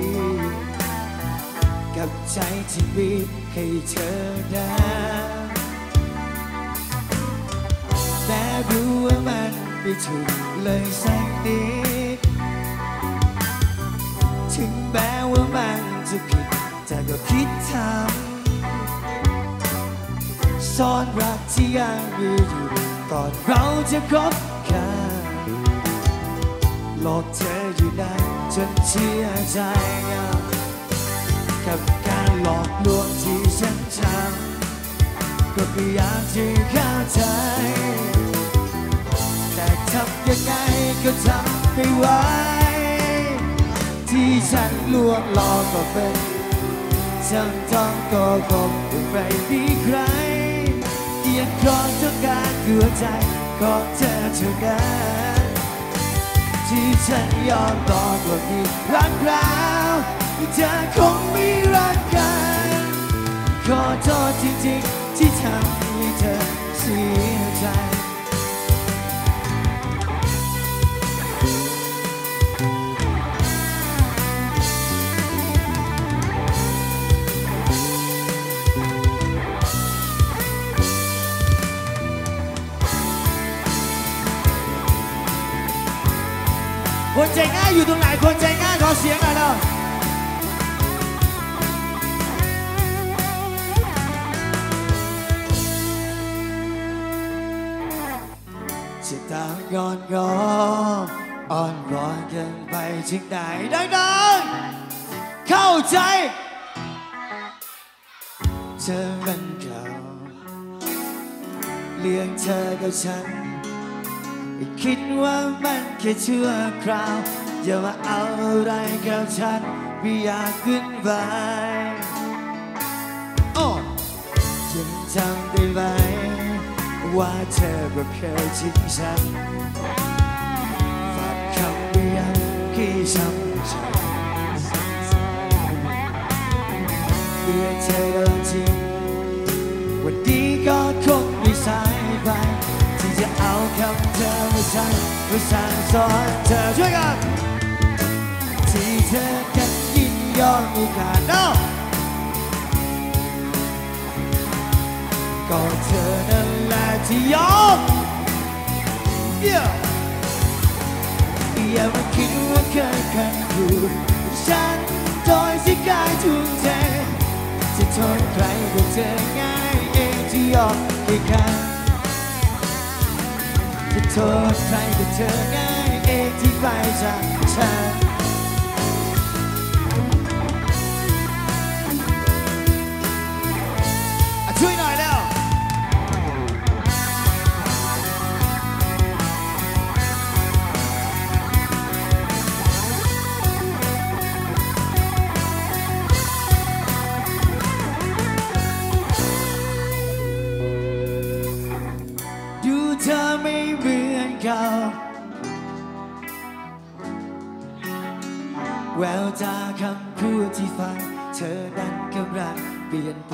กับใจที่มีให้เธอได้แต่รู้ว่ามันไม่ถูกเลยสักนิดถึงแม้ว่ามันจะผิดแต่ก็คิดทำซ่อนรักที่ยังมีอยู่ก่อนเราจะคบกันหลอกเธออยู่นานจนเชื่อใจกับการหลอกลวงที่ฉันทำก็พยายามที่เข้าใจแต่ทำยังไงก็ทำไม่ไหวที่ฉันลวงหลอกก็เป็นฉันต้องโกหกไม่มีใครยังครองต้องการหัวใจของเธอเท่านั้นที่ฉันยอมต่อว่ามีรักแล้วเธอคงไม่รักกันขอโทษจริงๆที่ทำให้เธอเสียใจคนใจง่ายอยู่ตรงไหนคนใจง่ายขอเสียงหน่อยเนาะจะตามย้อนย้อนอ่อนวอนกันไปถึงไหนดังๆเข้าใจเธอเป็นเขาเลี้ยงเธอกับฉันคิดว่ามันแค่ชั่วคราวอย่ามาเอาอะไรกับฉันไม่อยากขึ้นไปยังจำได้ไหมว่าเธอก็เคยทิ้งฉันฝากคำเรียกที่ช้ำใจเมื่อเธอโดนทิ้งวันนี้ก็คงไม่สายไปที่จะเอาคำเธอมาใช้มาสั่งสอนเธอช่วยกันที่เธอกันยินยอมไม่ขาดก็เธอนั่นแหละที่ยอมอย่ามาคิดว่าเคยขัดขืนฉันโดยที่กายทุ่มเทจะทนใครก็เธอง่ายเองที่ยอมให้กันจะโทษใครก็เธอง่ายเองที่ไปจากฉันช่วยหน่อยแล้วดูเธอไม่เหมือนเก่าแววตาคำพูดที่ฟังเธอนั้นกำลังเปลี่ยนไป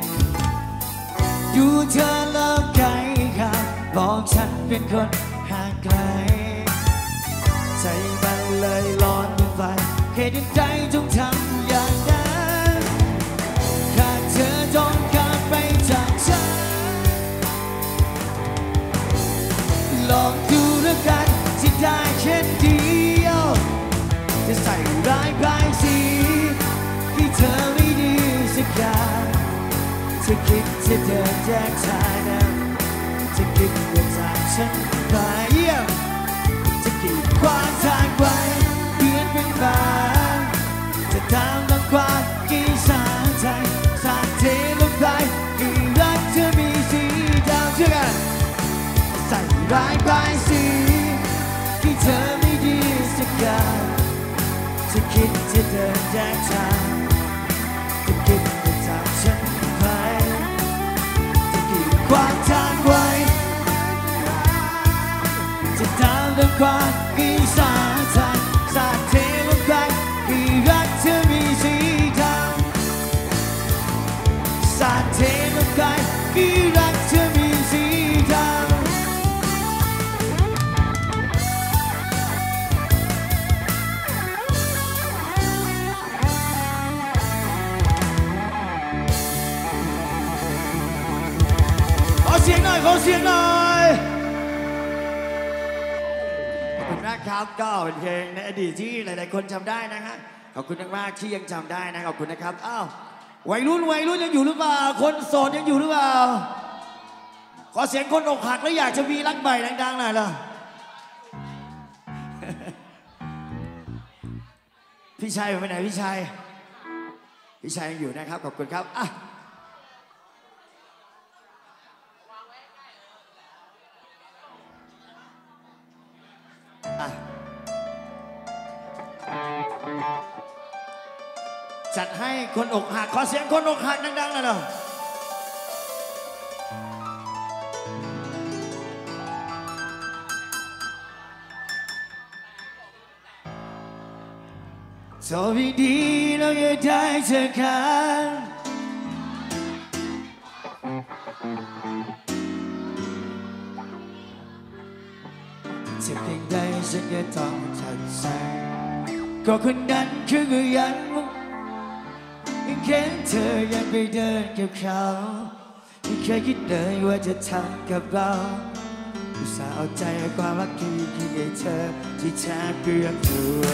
ดูเธอเริ่มไกลค่ะบอกฉันเป็นคนห่างไกลใจมันเลยร้อนเป็นไฟเหตุใดต้องทำอย่างนั้นถ้าเธอต้องการไปจากฉันลองดูแล้วกันที่ได้แค่เดียวจะใส่ร้ายป้ายสีที่เธอไม่ดีสักอย่างจะคิดจะเดินแยกทางนั้นจะคิดว่าจากฉันไปจะกีดขวางทางไว้เปลี่ยนเป็นบางจะตามรังความกี่สางใจสาดเทลงไปกี่รักเธอมีสีดำเชื่อกันใส่ร้ายป้ายสีที่เธอไม่ดีสักอย่างจะคิดจะเดินแยกทางจะคิดว่าจากฉันไปจะกีดขวางทางไว้จะตามเรื่องความกี่สางใจสาดเทลงไปกี่รักเธอมีสีดำสาดเทลงไปกี่รักเธอน่อยขอเสียงหน่อยขอบคุณมากครับก็เป็นเพลงในอดีตที่หลายๆคนจำได้นะฮะขอบคุณมากที่ยังจำได้นะขอบคุณนะครับอ้าววัยรุ่นยังอยู่หรือเปล่าคนโสดยังอยู่หรือเปล่าขอเสียงคนอกหักแล้วอยากจะมีรักใหม่ดังๆหน่อยล่ะพี่ชัยไปไหนพี่ชัยยังอยู่นะครับขอบคุณครับอ่ะจัดให้คนอกหักขอเสียงคนอกหักดังๆหน่อยเหรอโชคดีเราจะได้เจอกันจะเพียงใดฉันก็ต้องทัดใจก็คนนั้นคือก็ยังเห็นเธอยังไปเดินกับเขาไม่เคยคิดเลยว่าจะทำกับเราอุตส่าห์เอาใจความรักที่ให้เธอที่แทบเปลืองตัว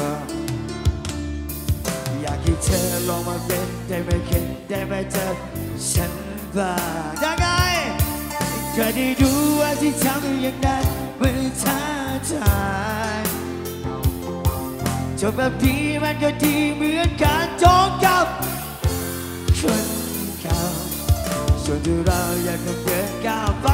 อยากให้เธอลองมาเป็นได้ไหมเห็นได้ไหมเธอฉันบ้างยังไงเคยได้ดูว่าที่ทำอย่างนั้นมันท้าทายจบแบบนี้มันก็ดีเหมือนการจ้องกับคนเก่าส่วนที่เราอยากจะเดินก้าวไป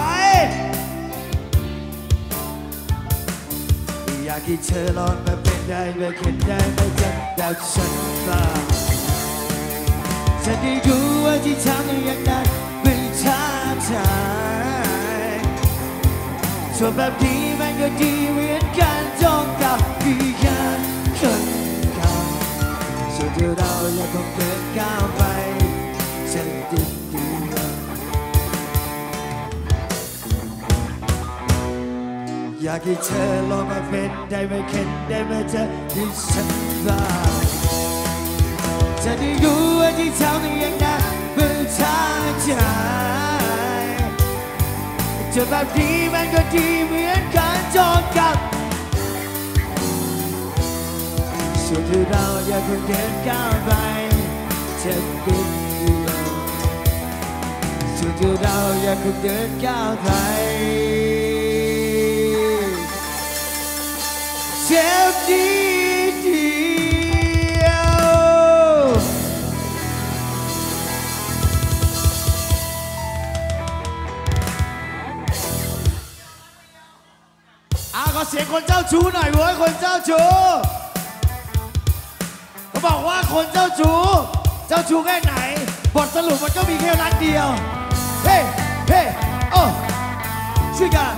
อยากให้เธอลองมาเป็นได้ไหมเห็นได้ไหมเธอแบบฉันบ้างฉันได้รู้ว่าที่ทำอย่างนั้นไม่ท้าทายส่วนแบบนี้มันก็ดีเหมือนการจ้องกับคนเก่าส่วนที่เราอยากจะเดินก้าวไปฉันติดเดียวอยากให้เธอลองมาเป็นได้ไหมเห็นได้ไหมเธอที่ฉันบ้างจะได้รู้ว่าที่ทำอย่างนั้นมันท้าทายจะแบบนี้มันก็ดีเหมือนการจ้องกับส่วนที่เราอยากจะเดินก้าวไปจะติดเดียวส่วนที่เราอยากจะเดินก้าวไปเจ็บดีเดียวขอเสียงคนเจ้าชู้หน่อยเว้ยคนเจ้าชู้เขาบอกว่าคนเจ้าชู้แค่ไหนบทสรุปมันก็มีแค่รักเดียวเฮ้เฮ้โอ้ช่วยกัน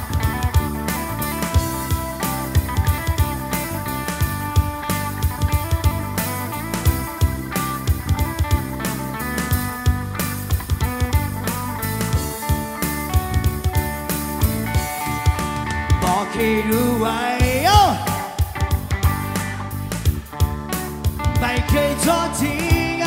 บอกให้รู้ไว้ไม่เคยทอดทิ้ง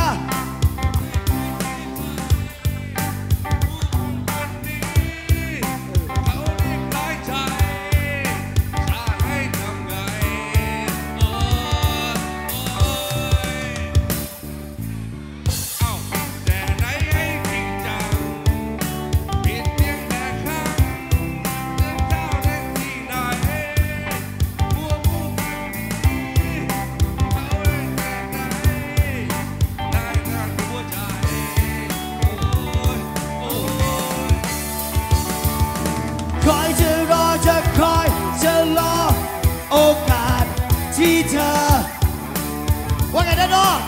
โอกาสที่เธอว่าไงนะน้อง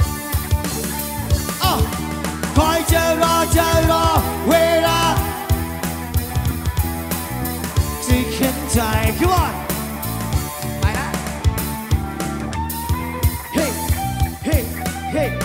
คอยจะรอเวลาที่เข้มใจ Come on ไปนะเฮ้เฮ้เฮ้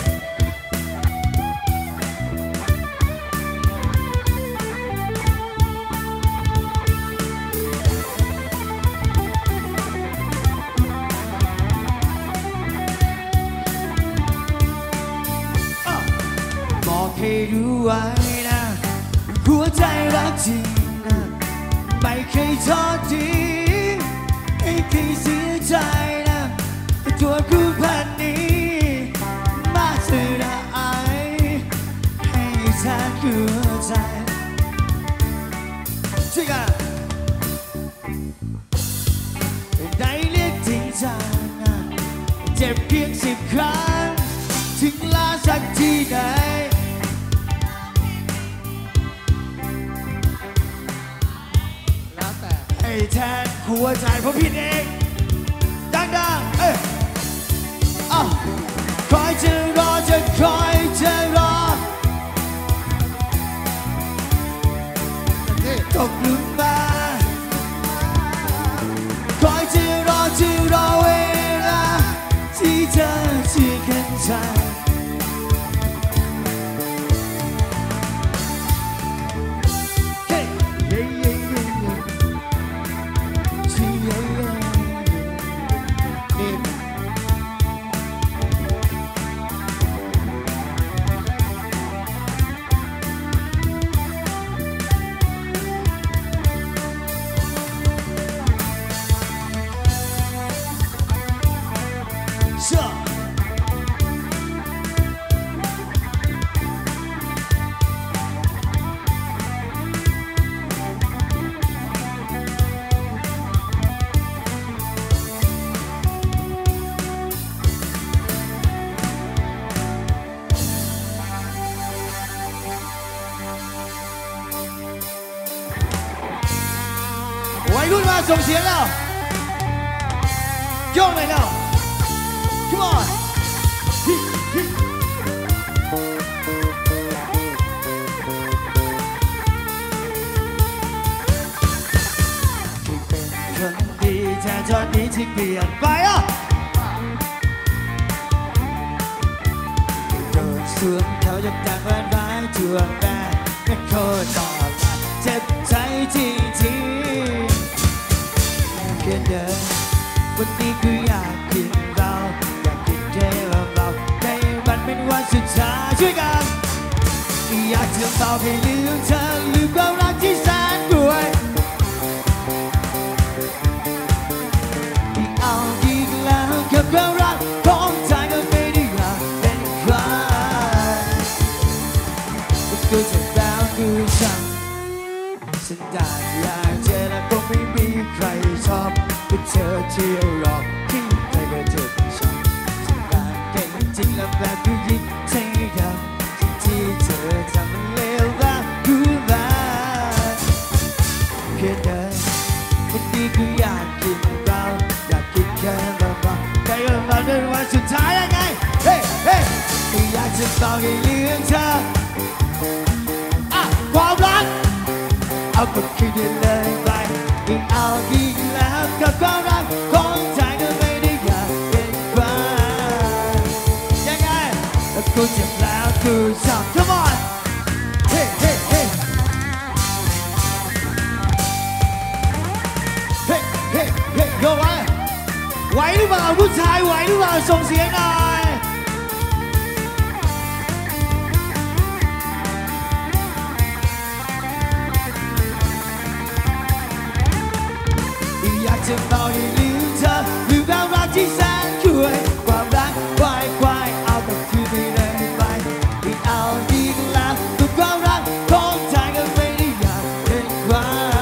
ให้รู้ไว้นะหัวใจรักจริงนะไม่เคยทอดทิ้งไม่เคยเสียใจนะตัวกูพันนี้มาเสียดายให้แทนหัวใจช่วยกันได้เรียกจริงจังเจ็บเพียง10 ครั้งถึงลาสักทีไหนแล้วแต่ให้แทนหัวใจเพราะพี่เองดังๆคอยจะรอจะคอยจะรอตกหลุมมาคอยจะรอเวลาที่เธอที่กันใจวัยรุ่นมาส่งเสียงแล้วโยกเลยแล้ว Come on เป็นคนดีแต่ตอนนี้ที่เปลี่ยนไปโดนสวมเขายกแต่งแหวนร้ายจวงแม่เป็นคนต่อมาเจ็บใจจริงๆเดินวันนี้คืออยากกินเราอยากกินแค่เราในวันเป็นวันสุดท้ายช่วยกันอยากจะบอกให้ลืมเธอลืมความรักที่แสนรวยเอาอีกแล้วกับความรักของใจก็ไม่ได้อยากเป็นใครกูจะแล้วกูฉันได้อยากเจอและคงไม่มีใครชอบก็เธอเที่ยวหลอกที่ใครก็เธอชอบฉันรักเก่งจริงแล้วแบบผู้หญิงใช่กันที่เธอทำมันเลวร้ายกูบ้าแค่เดินวันนี้กูอยากกินเราอยากกินแค่เบาๆแต่ก็มาเป็นวันสุดท้ายยังไงเฮ้กูอยากจะบอกให้ลืมเธอความรักเอาก็คืนเลยไปเอาอีกแล้วกับความรักของใจก็ไม่ได้อยากเป็นใครยังไงกูเจ็บแล้วกูช้ำ Come on เฮ้โยไว้ไหวหรือเปล่าผู้ชายไหวหรือเปล่าส่งเสียงหน่อยอยากจะบอกให้ลืมเธอลืมความรักที่แสนช่วยความรักควายเอาไปคืนไปเลยไปเอาอีกแล้วทุกความรักของใจก็ไม่ได้อยากเป็นใคร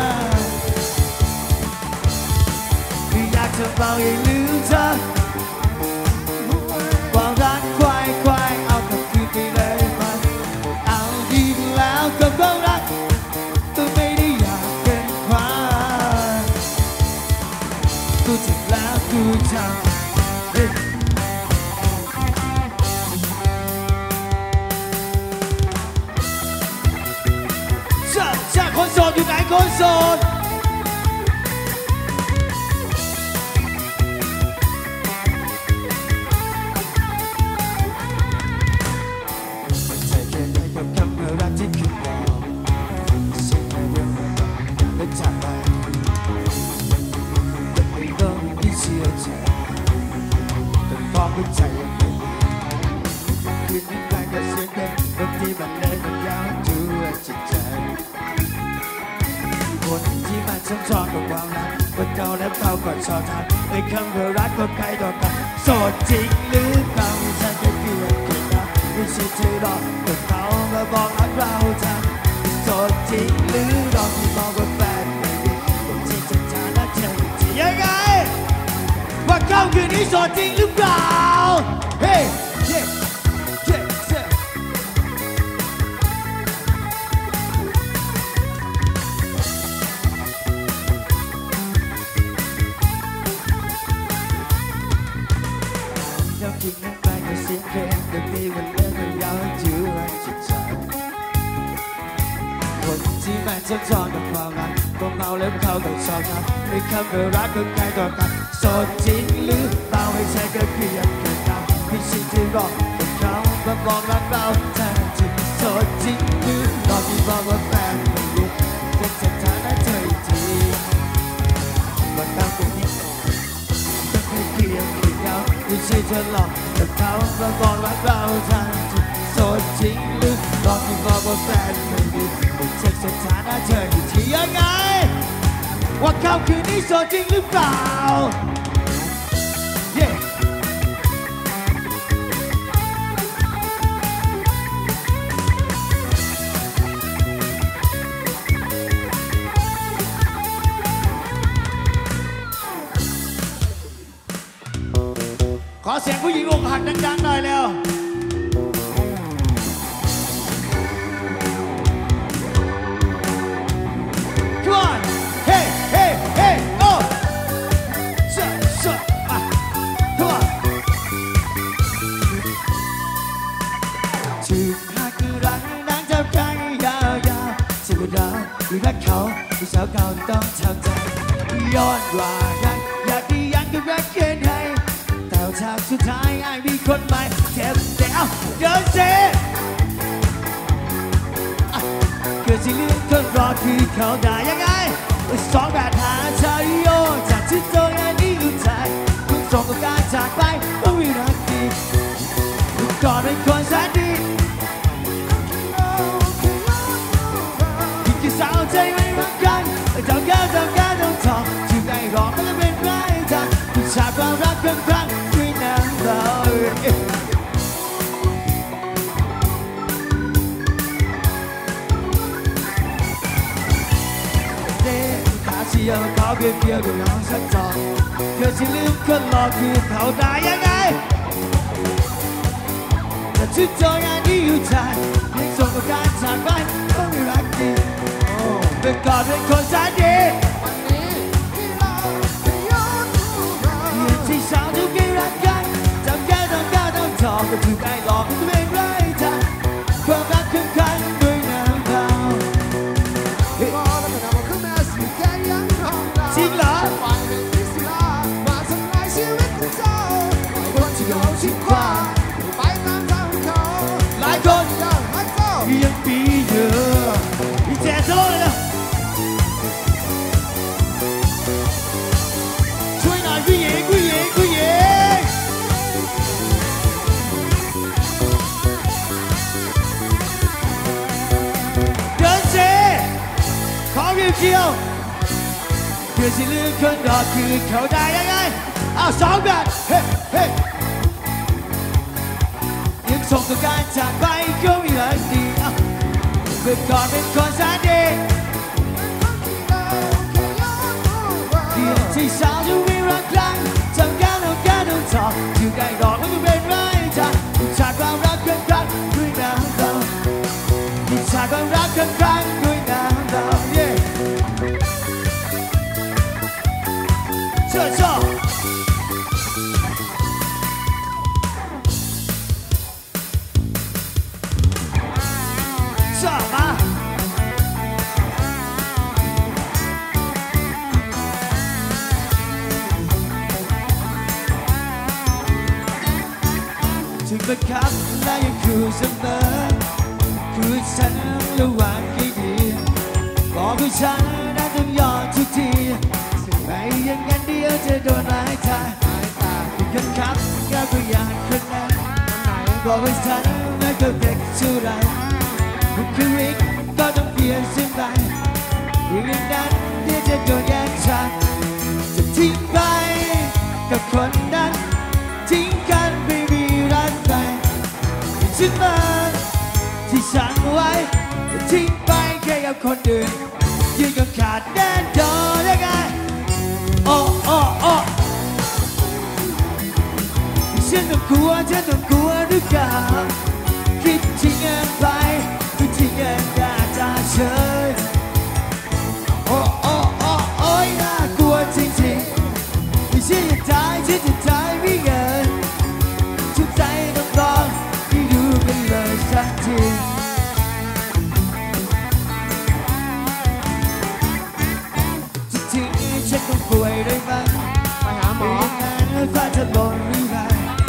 อยากจะบอกให้ลืมเธอความรักควายเอาไปคืนไปเลยไปเอาอีกแล้วกับความรักก็ไม่ได้อยากเป็นใครกูเจ็บแล้วกูจำจะคนโสดอยู่ไหนคนโสดใจแค่ไหนกับคำว่ารักที่คือบอกสิ่งที่เรื่องมันบอกและจากไปเชื่อใจแต่พอหัวใจยังไม่คืนนี้ใครก็เสียเงินบางทีมันเลยมันยาวตัวจิตใจซ้ำซ้อนกับความรักคนเก่าแล้วเขาก็ชอบทำไอ้คำว่ารักก็ใครต่อกันโสดจริงหรือเปล่าฉันก็เกลียดคนเราไม่ใช่เธอหรอกแต่เขามาบอกรักเราทำโสดจริงหรือหลอกที่บอกว่าแฟนไม่ดีผมจริงจะทานแล้วเธอจะยังไงว่าเขาคืนนี้โสดจริงหรือเปล่าเฮ้ยเย้เย้เย้เราคิดนึกไปก็เสียงเพลงแต่ตีมันเล่นมันยาวจืดรักจิตใจคนที่มันซ้ำซ้อนกับความรักก็เมาแล้วเขาก็ชอบนะไม่คำว่ารักก็ใครต่อกันโสดจริงหรือเปล่าไม่ใช่ก็เพียงแค่เราไม่ใช่ที่รอแต่เขามาบอกรักเราแท้จริงโสดจริงหรือรอที่บอกว่าแฟนไม่ดีจะจัดฐานะเธออีกทีว่าเขาเป็นที่ก็แค่เพียงแค่เขาไม่ใช่เธอหรอกแต่เขามาบอกรักเราแท้จริงโสดจริงหรือรอที่บอกว่าแฟนไม่ดีเช็คสถานะเธออีกทียังไงว่าเขาคืนนี้โสดจริงหรือเปล่า yeah. ขอเสียงผู้หญิงอกหักดังๆหน่อยเร็วคือรักเขาผู้สาวเก่าต้องทำใจย้อนว่ารักอยากได้ยังก็รักเกินให้แต่ฉากสุดท้ายไอ้มีคนใหม่เจ็บแต่เอ้าเดินเซ่เกิดที่เรื่องคนรอคือเขาได้ยังไงสองแบบหาชายโยจากที่โตยังนี้รู้ใจคุณส่งกับการจากไปต้องมีรักดีก่อนเป็นคนแสนดีสาวใจไม่รักกันเจ้าแก้วต้องทองถึงไอ้รอมันจะเป็นไรจ้ะผู้ชายความรักครั้งด้วยน้ำตาเด็กขาเชียวเขาเพียวๆก็ยอมสักจองเกิดที่ลืมคนหลอกคือเขาได้ยังไงแต่ชุดโจยานนี้อยู่ใจยังส่งกับการจากไปต้องมีรักดีเป็นก่อนเป็นคนแสนดีวันนี้ที่เราจะย้อนดูที่สาวทุกที่รักกันจำแค่ต้องทองก็ถูกไอ้หลอกมันจะเป็นไรจ้ะความรักครั้งด้วยน้ำตาจริงเหรอคนที่โดนทิ้งขว้างไปตามทางเขาหลายคนยังปีเยอะพี่แจ๊สโซ่เลยนะช่วยหน่อยผู้หญิงเดินเซขอเรียวเพื่อที่เลือกคนรอคือเขาได้ยังไงเอาสองแบบเฮ้เฮ้ยังส่งกับการจากไปก็มีหลายดีเป็นก่อนเป็นคนแสนดีที่สาวจะมีรักครั้งจำการต้องทองอยู่ใกล้ดอกมันก็เป็นไรจ้ะผู้ชายความรักครั้งด้วยน้ำตาผู้ชายความรักครั้งด้วยน้ำตาเย่เชื่อชอบมาถึงบังคับและยังคู่เสมอคือฉันระหว่างที่ดีบอกคือฉันน่าต้องยอมทุกทีไม่อย่างนั้นเดียวจะโดนหลายทางถึงบังคับก็พยายามคนนั้นบอกว่าฉันไม่เคยเด็กเท่าไรคือริกก็ต้องเปลี่ยนเส้นไปอย่างนั้นเดี๋ยวจะโดนทิ้งไปแค่กับคนอื่นยืนก็ขาดแน่นอนยังไงโอ้โอ้โอ้ฉันต้องกลัวหรือเปล่าคิดทิ้งกันไปคิดทิ้งกันได้จะเฉยโอ้โอ้โอ้โอ้ยน่ากลัวจริงๆที่ฉันจะตายไม่เงินทุกใจต้องรอให้ดูกันเลยสักทีจะทิ้งฉันคงป่วยได้ไหมไปหาหมอฟ้าจะลงหรือไง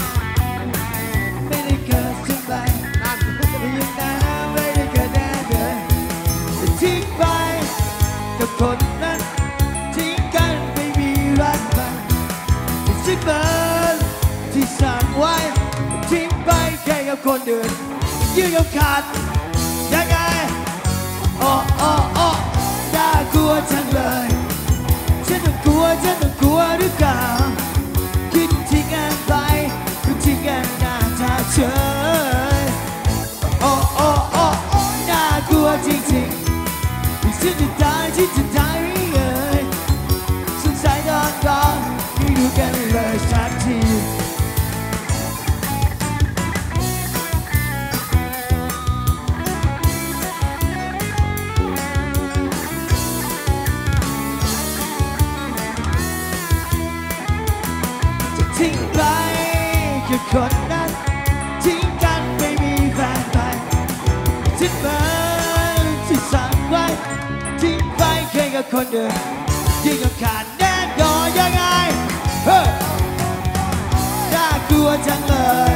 ไม่ได้เกิดขึ้นไปยังไงไม่ได้เกิดแน่เลยจะทิ้งไปกับคนนั้นทิ้งกันไม่มีรักใหม่จะทิ้งมันที่สั่งไว้ทิ้งไปแค่กับคนอื่นยืนกับขาดยังไงโอ้โอ้โอ้น่ากลัวจังเลยฉันต้องกลัวหรือเปล่าคิดทิ้งกันไปคิดทิ้งกันน่าจะเฉยโอ้โอ้โอ้น่ากลัวจริงๆที่ฉันจะตายไม่เอ่ยสงสัยตอนก่อนไม่ดูกันเลยสักทีทิ้งไปกับคนนั้นทิ้งกันไม่มีแฟนไปทิ้งมันที่สั่งไว้ทิ้งไปแค่กับคนเดิมยิ่งกับขาดแน่นอนยังไงน่ากลัวจังเลย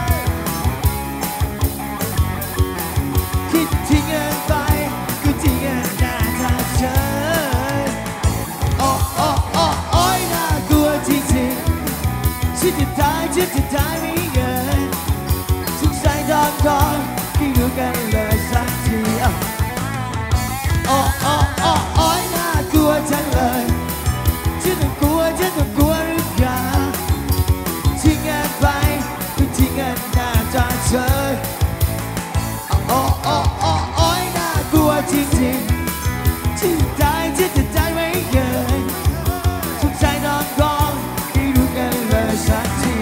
คิดทิ้งกันไปคิดทิ้งกันน่าจะเฉยโอ้โอ้โอ้โอ้ยน่ากลัวจริงๆฉันจะตายไม่เงินสงสัยตอนก่อนที่ดูกันเลยสักทีโอ้โอ้โอ้โอ้ยน่ากลัวจังเลยฉันต้องกลัวหรือเปล่าทิ้งกันไปคือทิ้งกันน่าจะเฉยโอ้โอ้โอ้โอ้ยน่ากลัวจริงๆฉันจะตายไม่เงินสงสัยตอนก่อนที่ดูกันเลยสักที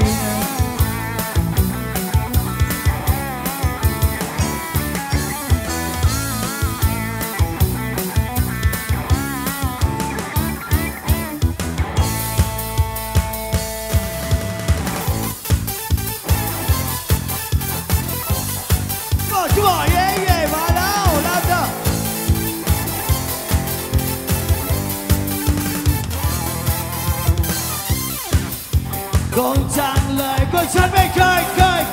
ชั่วเย่มาแล้วรับเถอะโกงจังเลยก็ฉันไม่เคย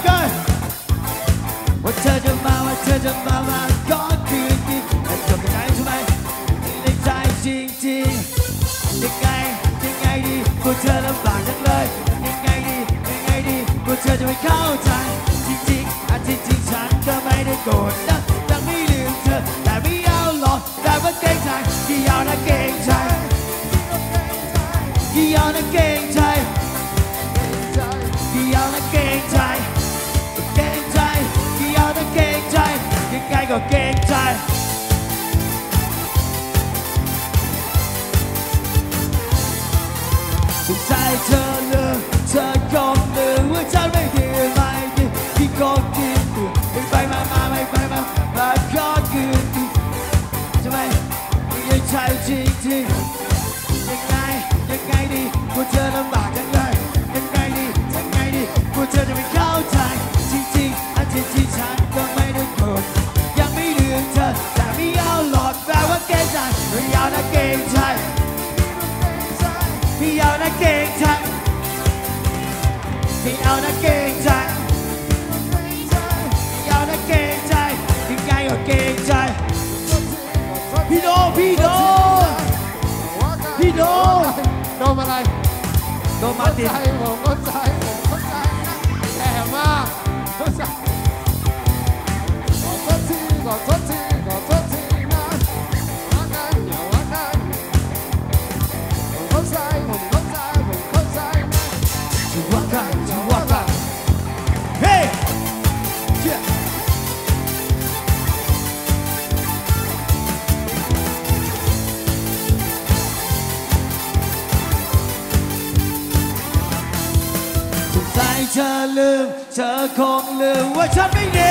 ว่าเธอจะมาขอคืนดีแต่จบยังไงทำไมในใจจริงๆยังไงดีกลัวเธอลำบากจังเลยยังไงดีกลัวเธอจะไม่เข้าใจจริงฉันก็ไม่ได้โกรธนะยังไม่ลืมเธอแต่ไม่เอาหรอกแต่ว่าเกรงใจที่เอานะเกรงใจที่เอานะเกรงใจที่เอานะเกรงใจที่เอานะเกรงใจยังไงก็เกรงใจสงสัยเธอเลยเธอคงลืมว่าฉันไม่ดีที่ก็กินไม่ไปมาขอคืนดีทำไมไม่ยังใช่จริงยังไงดีกลัวเธอลำบากจังเลยยังไงดีกลัวเธอจะไม่เข้าใจจริงฉันก็ไม่ได้โกรธยังไม่ลืมเธอแต่ไม่เอาหลอดแปลว่าเกรงใจไม่เอานะเกรงใจไม่เอานะเกรงใจไม่เอานะเกรงใจยังไงก็เกรงใจพี่โดโดมอะไรโดมมาตินผมเข้าใจแย่มากขอโทษทีนะว่ากันผมเข้าใจว่ากันเฮ้ธอลืมเธอคงลืมว่าฉันไม่ดี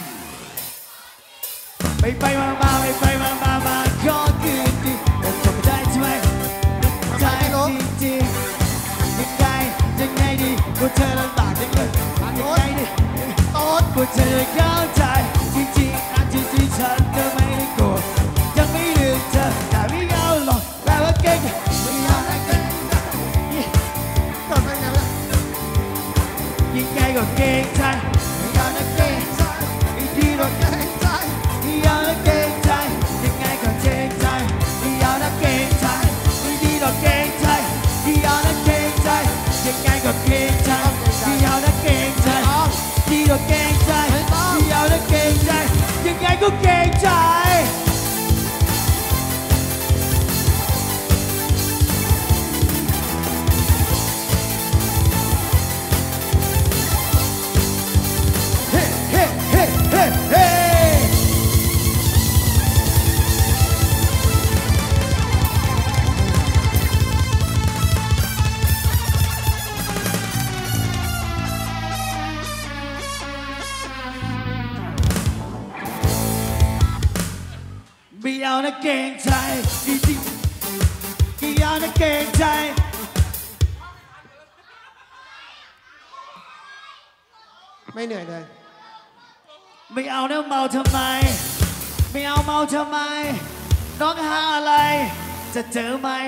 ไปมาก็คือดีแต่จบไม่ได้ใช่ไหมใจจริงยังไงดีว่าเธอลำบากยังไงดีว่าเธอเข้าใจจริงๆที่ฉันก็ไม่ได้โกรธยังไม่ลืมเธอแต่ไม่เอาหรอกแปลว่าเก่งไม่เอาอะไรกันต่อไปไงล่ะยิ่งไงก็เก่งใจไม่เอานะเก่งใจอีกทีก็เก่งใจไม่เอานะเก่งใจยังไงก็เก่งใจไม่เอานะเก่งใจอีกทีก็เก่งใจไม่เอานะเก่งใจยังไงก็เก่งใจไม่เอานะเก่งใจที่ก็เก่งใจที่เอาแล้วเก่งใจยังไงก็เก่งใจเฮ้เฮ้เฮ้เฮ้เฮ้ไม่เอานะเก่งใจจริงๆไม่เอานะเก่งใจไม่เหนื่อยเลยไม่เอานะเมาทำไมไม่เอาเมาทำไมน้องหาอะไรจะเจอไม่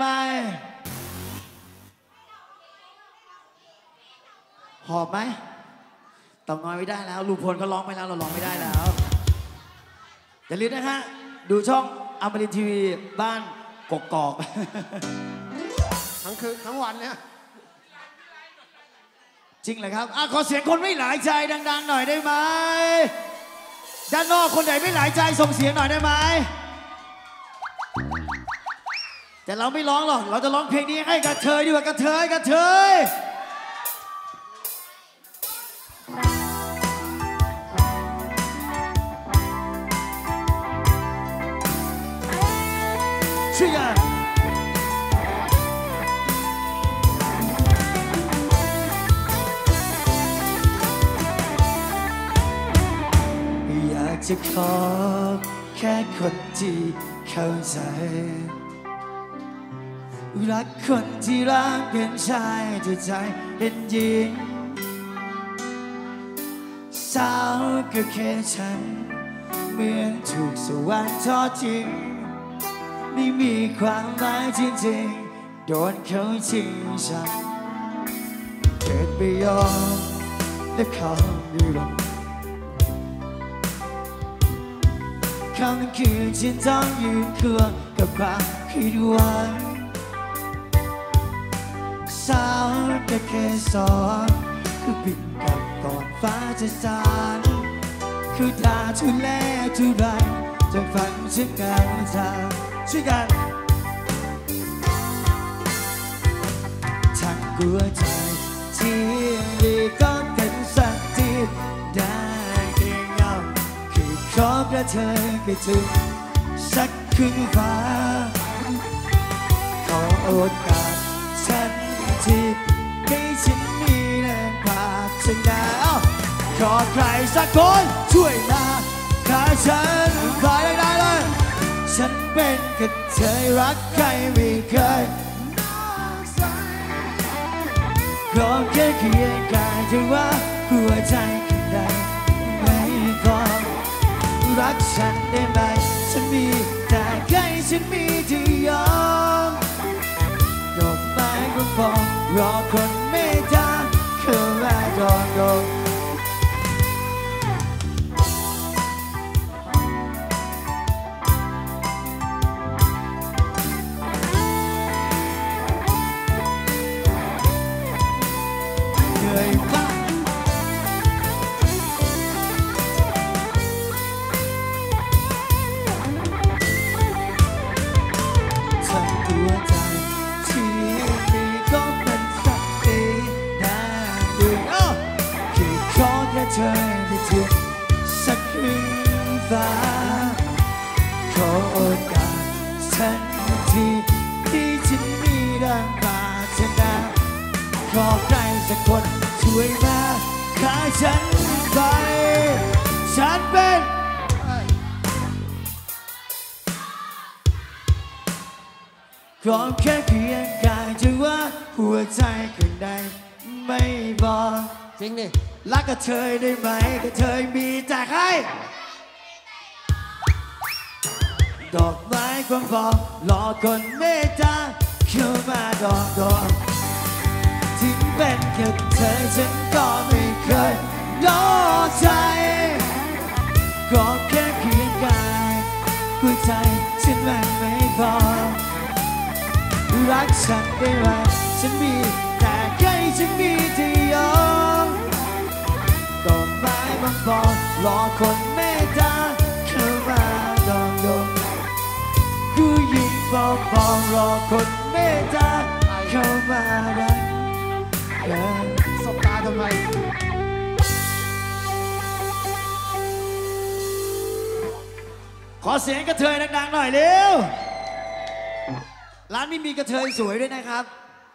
หอบไหมต่องอยไม่ได้แล้วลุงพลเขาร้องไปแล้วเราร้องไม่ได้แล้วอย่าลืมนะฮะดูช่องอมรินทร์ทีวีบ้านกกอกทั้งคืนทั้งวันเนี่ยจริงเลยครับขอเสียงคนไม่หลายใจดังๆหน่อยได้ไหมด้านนอกคนไหนไม่หลายใจส่งเสียงหน่อยได้ไหมแต่เราไม่ร้องหรอกเราจะร้องเพลงนี้ให้กระเทยดีกว่ากระเทยช่วยกันอยากจะขอแค่คนที่เข้าใจรักคนที่รักเป็นชายที่ใจเป็นหญิงสาวก็แค่ฉันเหมือนถูกสวรรค์ทอดทิ้งไม่มีความหมายจริงๆโดนเขาทิ้งฉันเกิดไปยอมและเขาดีลงคำคืนฉันต้องยืนเคืองกับความคิดหวังสาวก็แค่สอนคือบินกับก่อนฟ้าจะสางคือด่าทุแลทุรังจนฝันฉันกลางทางช่วยกันทั้งหัวใจที่มีก็เป็นสักทีได้เพียงเงาคือขอกระเทยไปถึงสักคืนฟ้าขอโอกาสฉันที่ให้ฉันมีแรงพาชนะขอใครสักคนช่วยมาถ้าฉันขอได้เลยฉันเป็นกระเทยรักใครไม่เคยขอแค่เคียงกายเธอว่าหัวใจข้างในไม่พอรักฉันได้ไหมฉันมีแต่แค่ฉันมีที่ยอมดอกไม้ก็พอรอคนไม่ได้คือแม่ก่อนลงเธอได้ถึงสักคืนฟ้าขอโอกาสฉันที่ฉันมีแรงปรารถนาขอใครสักคนช่วยมาฉันเป็นขอแค่เพียงกายจะว่าหัวใจข้างในไม่บอกจริงดิรักกระเทยได้ไหมกระเทยมีแต่ใครดอกไม้ความพอรอคนเมตตาเข้ามาดอกถึงเป็นแค่เธอฉันก็ไม่เคยน้อใจก็แค่เพียงกายหัวใจฉันมันไม่พอรักฉันได้ไหมฉันมีแต่ใครฉันมีที่ยอมดอกไม้มันบอกรอคนเมตตาเข้ามาดอกผู้หญิงบอกรอคนเมตตาเข้ามารักกันสบตาทำไมขอเสียงกระเทยดังๆหน่อยเร็วร้านนี้มีกระเทยสวยด้วยนะครับ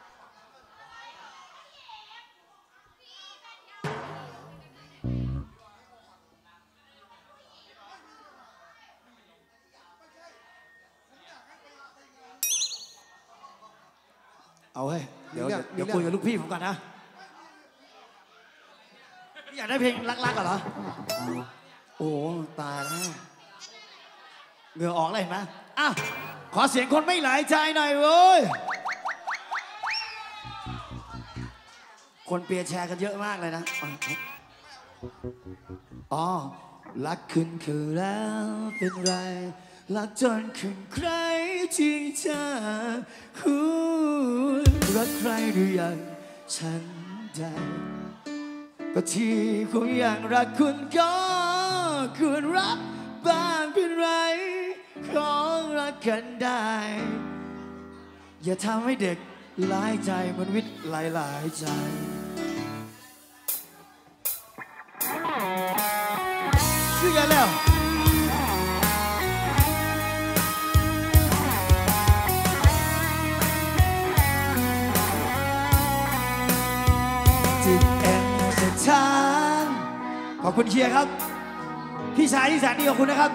เอาเฮ้ยเดี๋ยวคุยกับลูกพี่ผมก่อนนะอยากได้เพลงรักๆเหรอโอ้ตายแล้วเหงื่อออกเลยเห็นไหมอ่ะขอเสียงคนไม่หลายใจหน่อยเว้ยคนเปียร์แชร์กันเยอะมากเลยนะอ๋อรักคุณคือแล้วเป็นไรรักจนคืนใครจริงจังรักใครหรือยังฉันได้ก็ที่คงยังรักคุณก็ควรรับบ้างเป็นไรของรักกันได้อย่าทำให้เด็กหลายใจมันวิตหลายใจช่วยกันแล้วจิตเอ็นสถานขอบคุณเชียร์ครับพี่ชายที่แสนดีขอบคุณนะครับ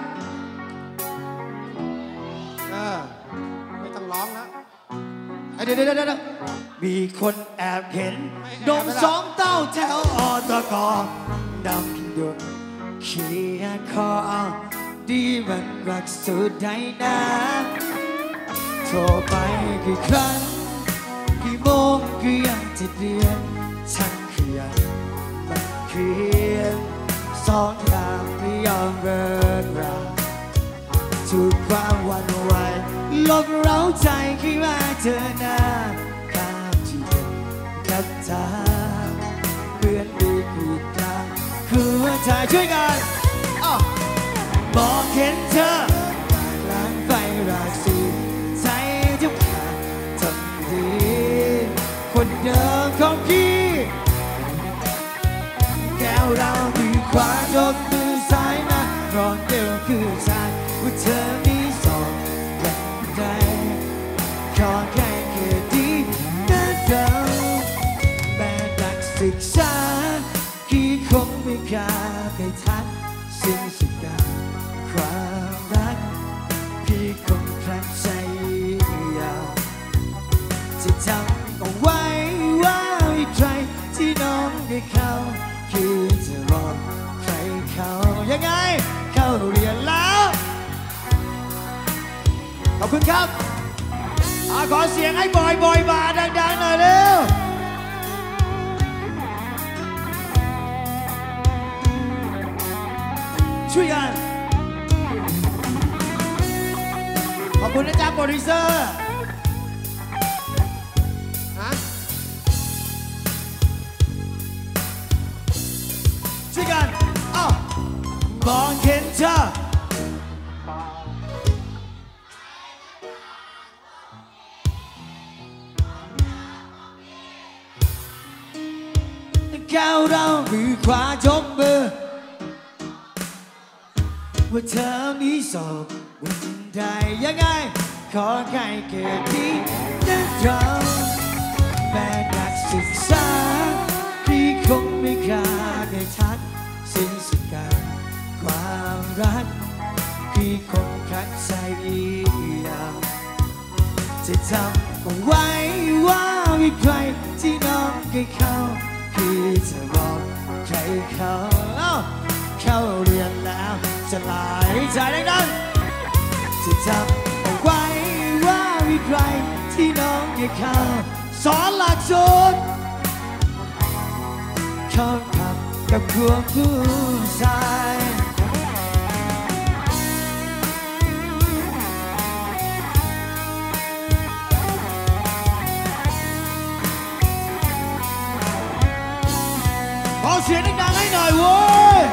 ไม่ต้องร้องแล้วเดี๋ยวมีคนแอบเห็นนมสองเต้าแถวอตกดำดุเขียคอดีมันรักสุดใดนะโทรไปกี่ครั้งกี่โมงก็ยังจะเรียนฉันขยันมันเพียงสองทางไม่ยอมเลิกราทุกความหวั่นไหวลบเร้าใจคิดว่าเธอหน้าข้ามที่กับตาเพื่อนดีกีดกันคือว่าเธอช่วยกันมองเห็นเธอหลังไฟราศีใจจะขาดทันทีคนเดิมของพี่แก้วเรามีความยกมือซ้ายมาร้อนเดียวคือชายว่าเธอมีสองอย่างใดขอแค่เกิดดีนะเราแม้นักศึกษาที่คงไม่กล้าไปทักสิ้นสุดการความรักพี่คงพลัดใจยาวจะจำเอาไว้ว่ามีใครที่น้องได้เข้าคือจะรอใครเขายังไงเข้าเรียนแล้วขอบคุณครับขอเสียงให้บอยบาร์ดังๆหน่อยเร็วช่วยกันขอบคุณนะจ๊ะโปรดิวเซอร์ช่วยกันมองเห็นเธอก้าวเรามือขวายกมือว่าเธอมีสอบวันใดยังไงขอใครเกิดที่นั่นเราแม้นักศึกษาที่คงไม่กล้าได้ทักสิ้นสุดการครักพี่คงคัดใจอีกอย่างจะจำเอาไว้ว่ามีใครที่น้องเคยเข้าพี่จะบอกใครเข้าเรียนแล้วจะลายใจดังๆจะจำเอาไว้ว่ามีใครที่น้องเคยเข้าสอนหลักสูตรเข้าขับกับพวกผู้ชายขอเสียงดังๆให้หน่อยเว้ย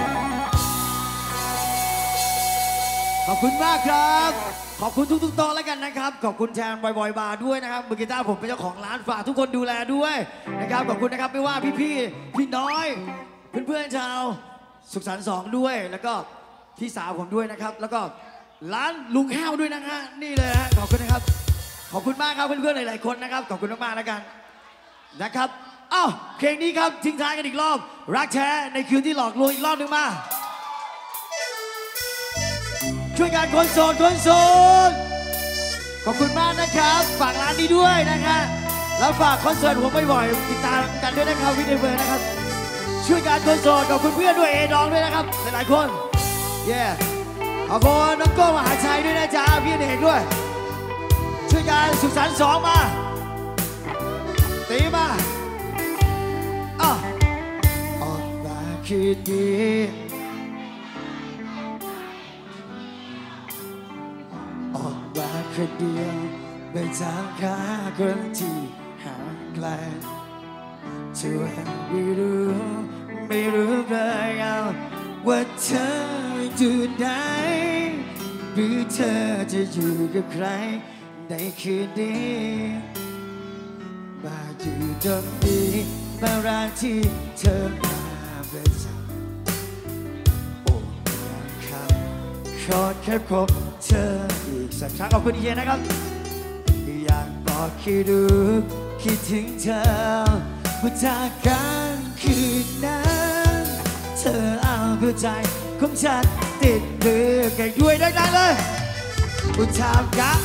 ขอบคุณมากครับขอบคุณทุกๆโต๊ะแล้วกันนะครับขอบคุณแทนบอยบาร์ด้วยนะครับมือกีตาร์ผมเป็นเจ้าของร้านฝากทุกคนดูแลด้วยนะครับขอบคุณนะครับไม่ว่าพี่น้อยเพื่อนๆชาวสุขสันต์2ด้วยแล้วก็พี่สาวผมด้วยนะครับแล้วก็ร้านลุงแห้วด้วยนะฮะนี่เลยฮะขอบคุณนะครับขอบคุณมากครับเพื่อนๆหลายๆคนนะครับขอบคุณมากๆแล้วกันนะครับอ้าวเพลงนี้ครับทิ้งท้ายกันอีกรอบรักแท้ในคืนที่หลอกลวงอีกรอบหนึ่งมาช่วยกันคนโสดขอบคุณมากนะครับฝากร้านนี้ด้วยนะครับแล้วฝากคอนเสิร์ตผมบ่อยๆติดตามกันด้วยนะครับวิดีโอนะครับช่วยกันคนโสดขอบคุณเพื่อนด้วยเอดองด้วยนะครับหลายๆคนเย้ขอบคุณน้องโก้มหาชัยด้วยนะจ๊ะพี่เอกด้วยช่วยกันสุขสันต์2มาตีมาออกมาคืนดีออกมาคนเดียวไม่ถามหาคนที่ห่างไกลช่วยไม่รู้เลยว่าเธออยู่ไหนหรือเธอจะอยู่กับใครในคืนนี้มาอยู่ตรงนี้มารักที่เธอมาประจำโอ้ยังคำขอแค่พบเธออีกสักครั้งขอบคุณดีเจนะครับอยากบอกคิดดูคิดถึงเธอว่าจากกันคืนนั้นเธอเอาหัวใจของฉันติดมือกันด้วยได้เลยอุทามกัน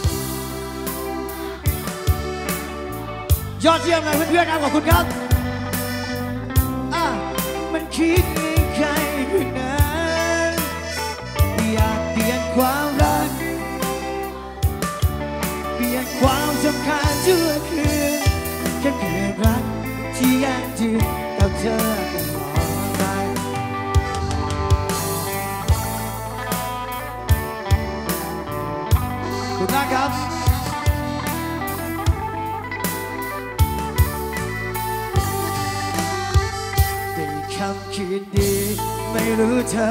ยอดเยี่ยมเลยเพื่อนๆครับขอบคุณครับมันคิดไม่ใครคนนั้นอยากเปลี่ยนความรักเปลี่ยนความสำคัญชั่วคืนแค่เพียงรักที่ยังอยู่กับเธอตลอดไปขอบคุณมากครับคำคืนดีไม่รู้เธอ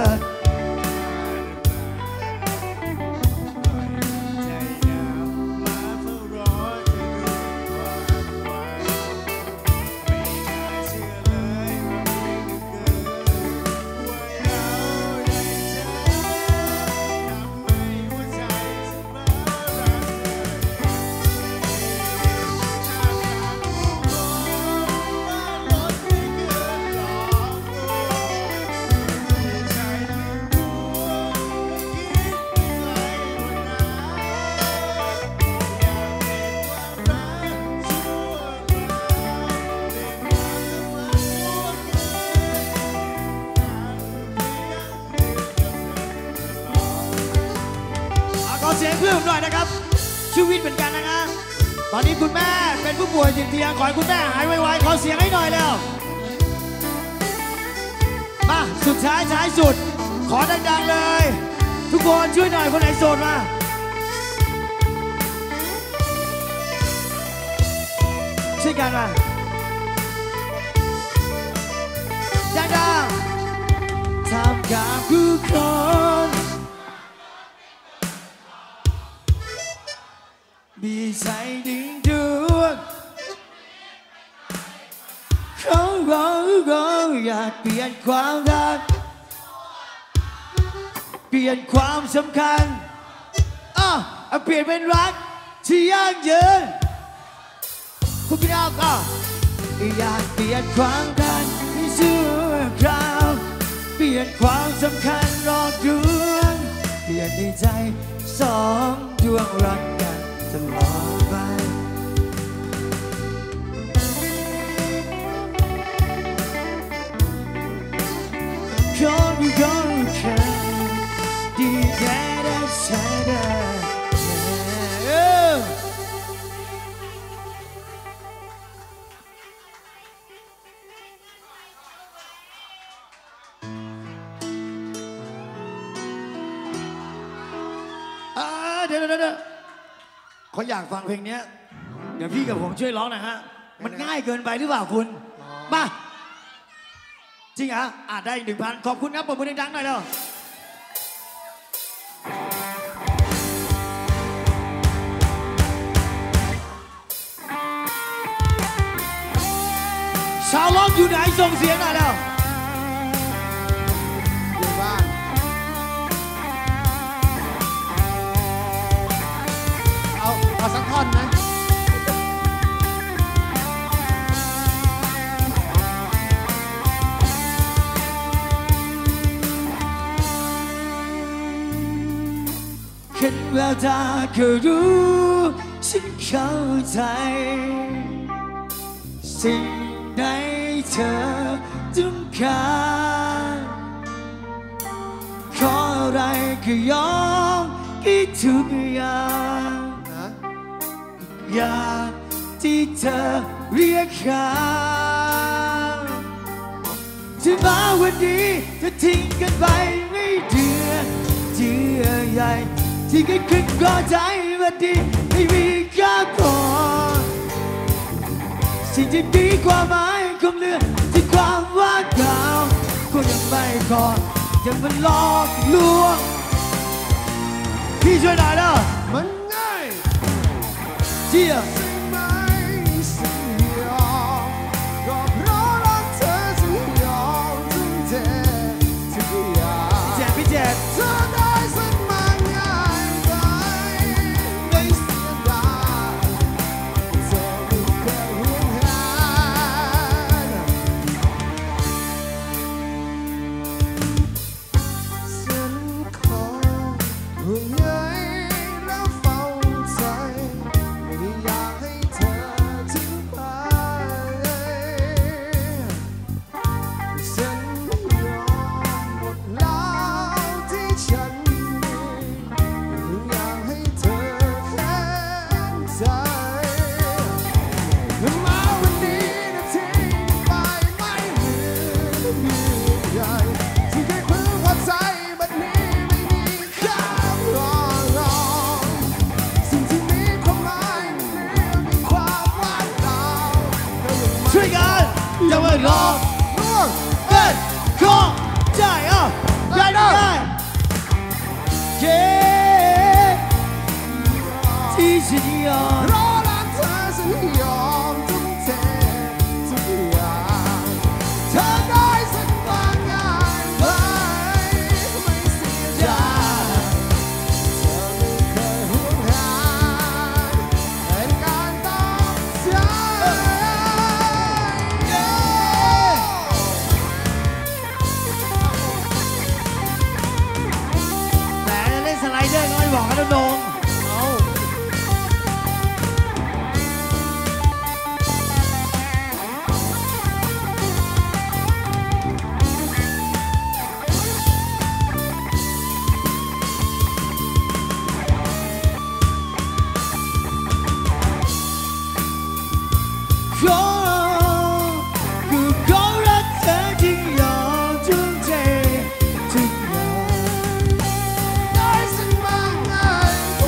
เสียงเพื่อนผมหน่อยนะครับชื่อวิทย์เหมือนกันนะตอนนี้คุณแม่เป็นผู้ป่วยติดเตียงขอให้คุณแม่หายไวๆขอเสียงให้หน่อยแล้วมาสุดท้ายสุดขอดังๆเลยทุกคนช่วยหน่อยคนไหนโสดมาช่วยกันมาดังๆทำกับผู้คนมีใจดึงดูดเขาอยากเปลี่ยนความรักเปลี่ยนความสำคัญเปลี่ยนเป็นรักที่ยั่งยืนคุณพี่น้องอยากเปลี่ยนความรักให้ชั่วคราวเปลี่ยนความสำคัญรอดวงเปลี่ยนในใจสองดวงรักกันตลอดไปคนแค่ดีแค่ได้ใช้ได้เดี๋ยวเขาอยากฟังเพลงนี้เดี๋ยวพี่กับผมช่วยร้องหน่อยฮะมันง่ายเกินไปหรือเปล่าคุณมาจริงเหรอได้ 1,000 ขอบคุณครับปรบมือดังๆหน่อยเร็วชาวร้องอยู่ไหนส่งเสียงหน่อยเร็วอยู่บ้านเอาสักท่อนนะเห็นแววตาก็รู้ฉันเข้าใจสิ่งใดเธอต้องการขออะไรก็ยอมให้ทุกอย่างอยากที่เธอเรียกหาที่มาวันนี้จะทิ้งกันไปไม่เดือนเจือใหญ่ที่กันขึ้นก็ใจวันนี้ไม่มีค่าพอสิ่งที่ดีกว่าไม้คงเหลือที่ความว่างเปล่าก็ยังไม่พอยังมันหลอกลวงพี่ช่วยหน่อยนะมันง่ายเจียไม่สิยอมก็เพราะรักเธอสิยอมทุ่มเททุกอย่างพี่แจ๊ดเธอได้สักมาง่ายไปไม่เสียดายเธอไม่เคยห่วงหาฉันขอห่วงใยแล้วเฝ้าใจไม่อยากให้เธอทิ้งไปฉันยอมหมดแล้วที่ฉันมีไม่อยากให้เธอแค้นใจมาวันนี้นะทิ้งไปไม่เหลือเยื่อใยที่เคยพึ่งหัวใจบัดนี้ไม่มีค่ารองสิ่งที่มีความหมายมีความว่างเปล่าช่วยกันอย่ามาหลอกลวงเกินขอใจได้เย้ที่ฉันยอมรอรักเธอฉันยอมทุ่มเททุกอย่างเธอได้สักบางอย่างไหมไม่เสียดายเธอไม่เคยห่วงหาเป็นการต้องใจแต่จะเล่นสไลเดอร์ก็ไม่บอกกันโดนขอรักเธอที่ยอมทุ่มเททุกอย่างได้สักบางอย่างไหม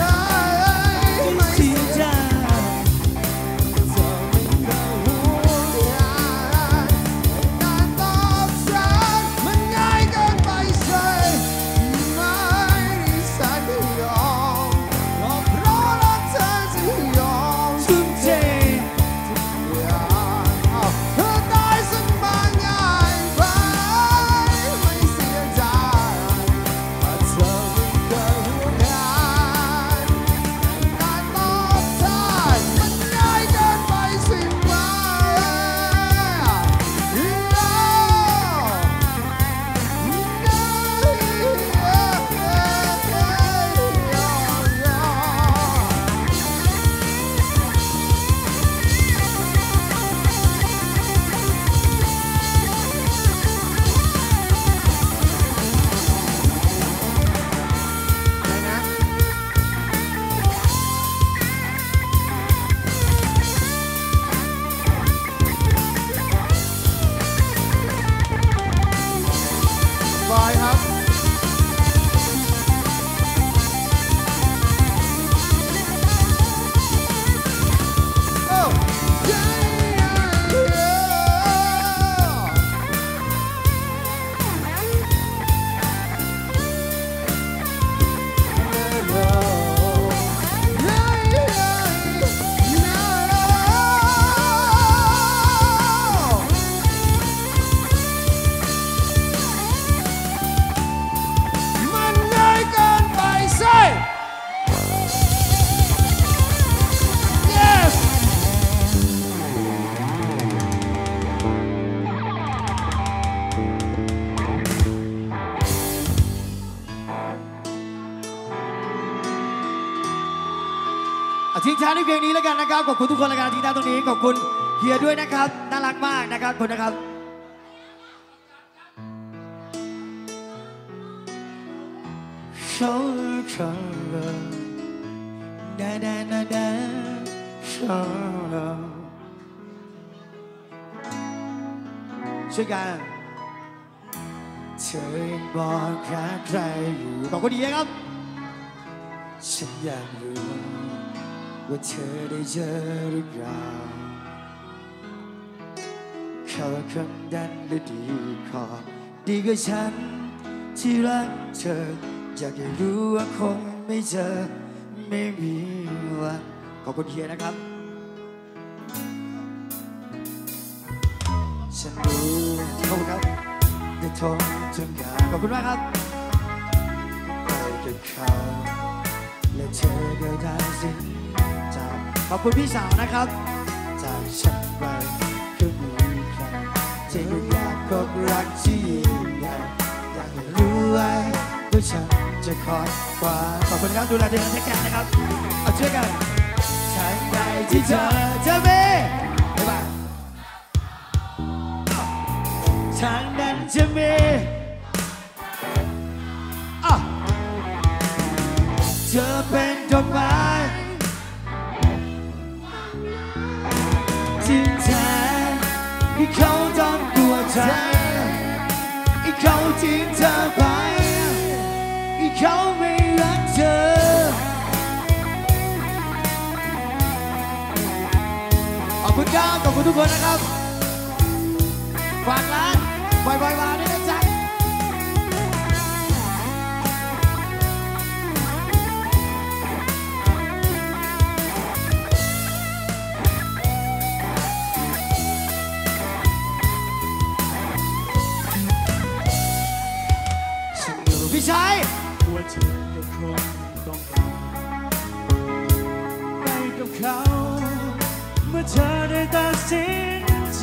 ทิ้งท้ายในเพลงนี้แล้วกันนะครับขอบคุณทุกคนรายการทิ้งท้ายตรงนี้ขอบคุณเฮียด้วยนะครับน่ารักมากนะครับคุณนะครับเขาเขาได้ได้ได้ได้เขาช่วยกันเธอยังบอกหาใครอยู่ขอบคุณดีครับฉันอยากรู้ว่าเธอได้เจอหรือเปล่าเขาคนนั้นได้ดีขอดีกว่าฉันที่รักเธออยากให้รู้ว่าคงไม่เจอไม่มีวันขอบคุณเฮียนะครับฉันรู้ขอบคุณครับจะทนจนกาขอบคุณมากครับไปกับเขาและเธอก็ได้สิ้นใจขอบคุณพี่สาวนะครับจากฉันไปก็มีใครที่อยากพบรักที่ยิ่งใหญ่อยากให้รู้ไว้ว่าฉันจะคอยคว้าขอบคุณครับดูแลเดือนแท็กแกนะครับเอาช่วยกันทางใดที่เธอจะมีบ๊ายบายทางนั้นจะมีเธอเป็นดอกไม้ที่แท้ที่เขาต้องกลัวใจที่เขาทิ้งเธอไปที่เขาไม่รักเธอขอบคุณครับขอบคุณทุกคนนะครับฝากร้านบ่อยๆมาด้วยนะจ๊ะพี่ชายว่าเธอก็คงต้องการไปกับเขาเมื่อเธอได้ตัดสินใจ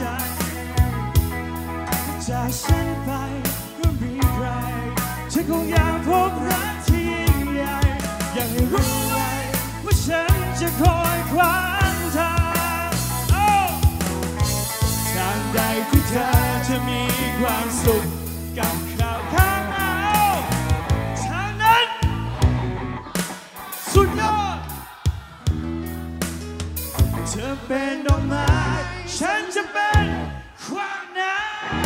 จากฉันไปก็มีใครฉันคงอยากพบรักที่ยิ่งใหญ่อยากให้รู้ไว้ว่าฉันจะคอยขวางทางทางใดที่เธอจะมีความสุขกับเขาข้างทางนั้นสุดยอดเธอเป็นดอกไม้ฉันจะเป็นความหนาว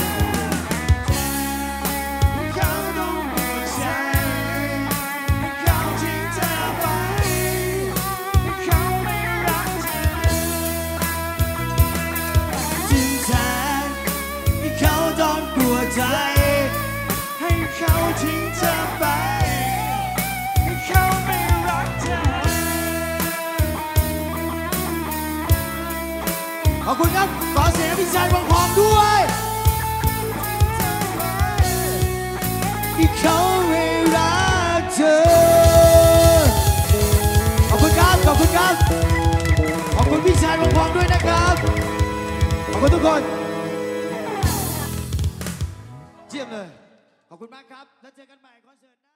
เขาต้องหมดใจเขาทิ้งเธอไปเขาไม่รักเธอจริงแท้ที่เขาต้องกลัวใจให้เขาทิ้งเธอไปให้เขาไม่รักเธอขอบคุณครับขอเสียงพี่ชายวงพองด้วยที่เขาไม่รักเธอขอบคุณครับขอบคุณครับขอบคุณพี่ชายวงพองด้วยนะครับขอบคุณทุกคนเยี่ยมเลยขอบคุณมากครับแล้วเจอกันใหม่คอนเสิร์ต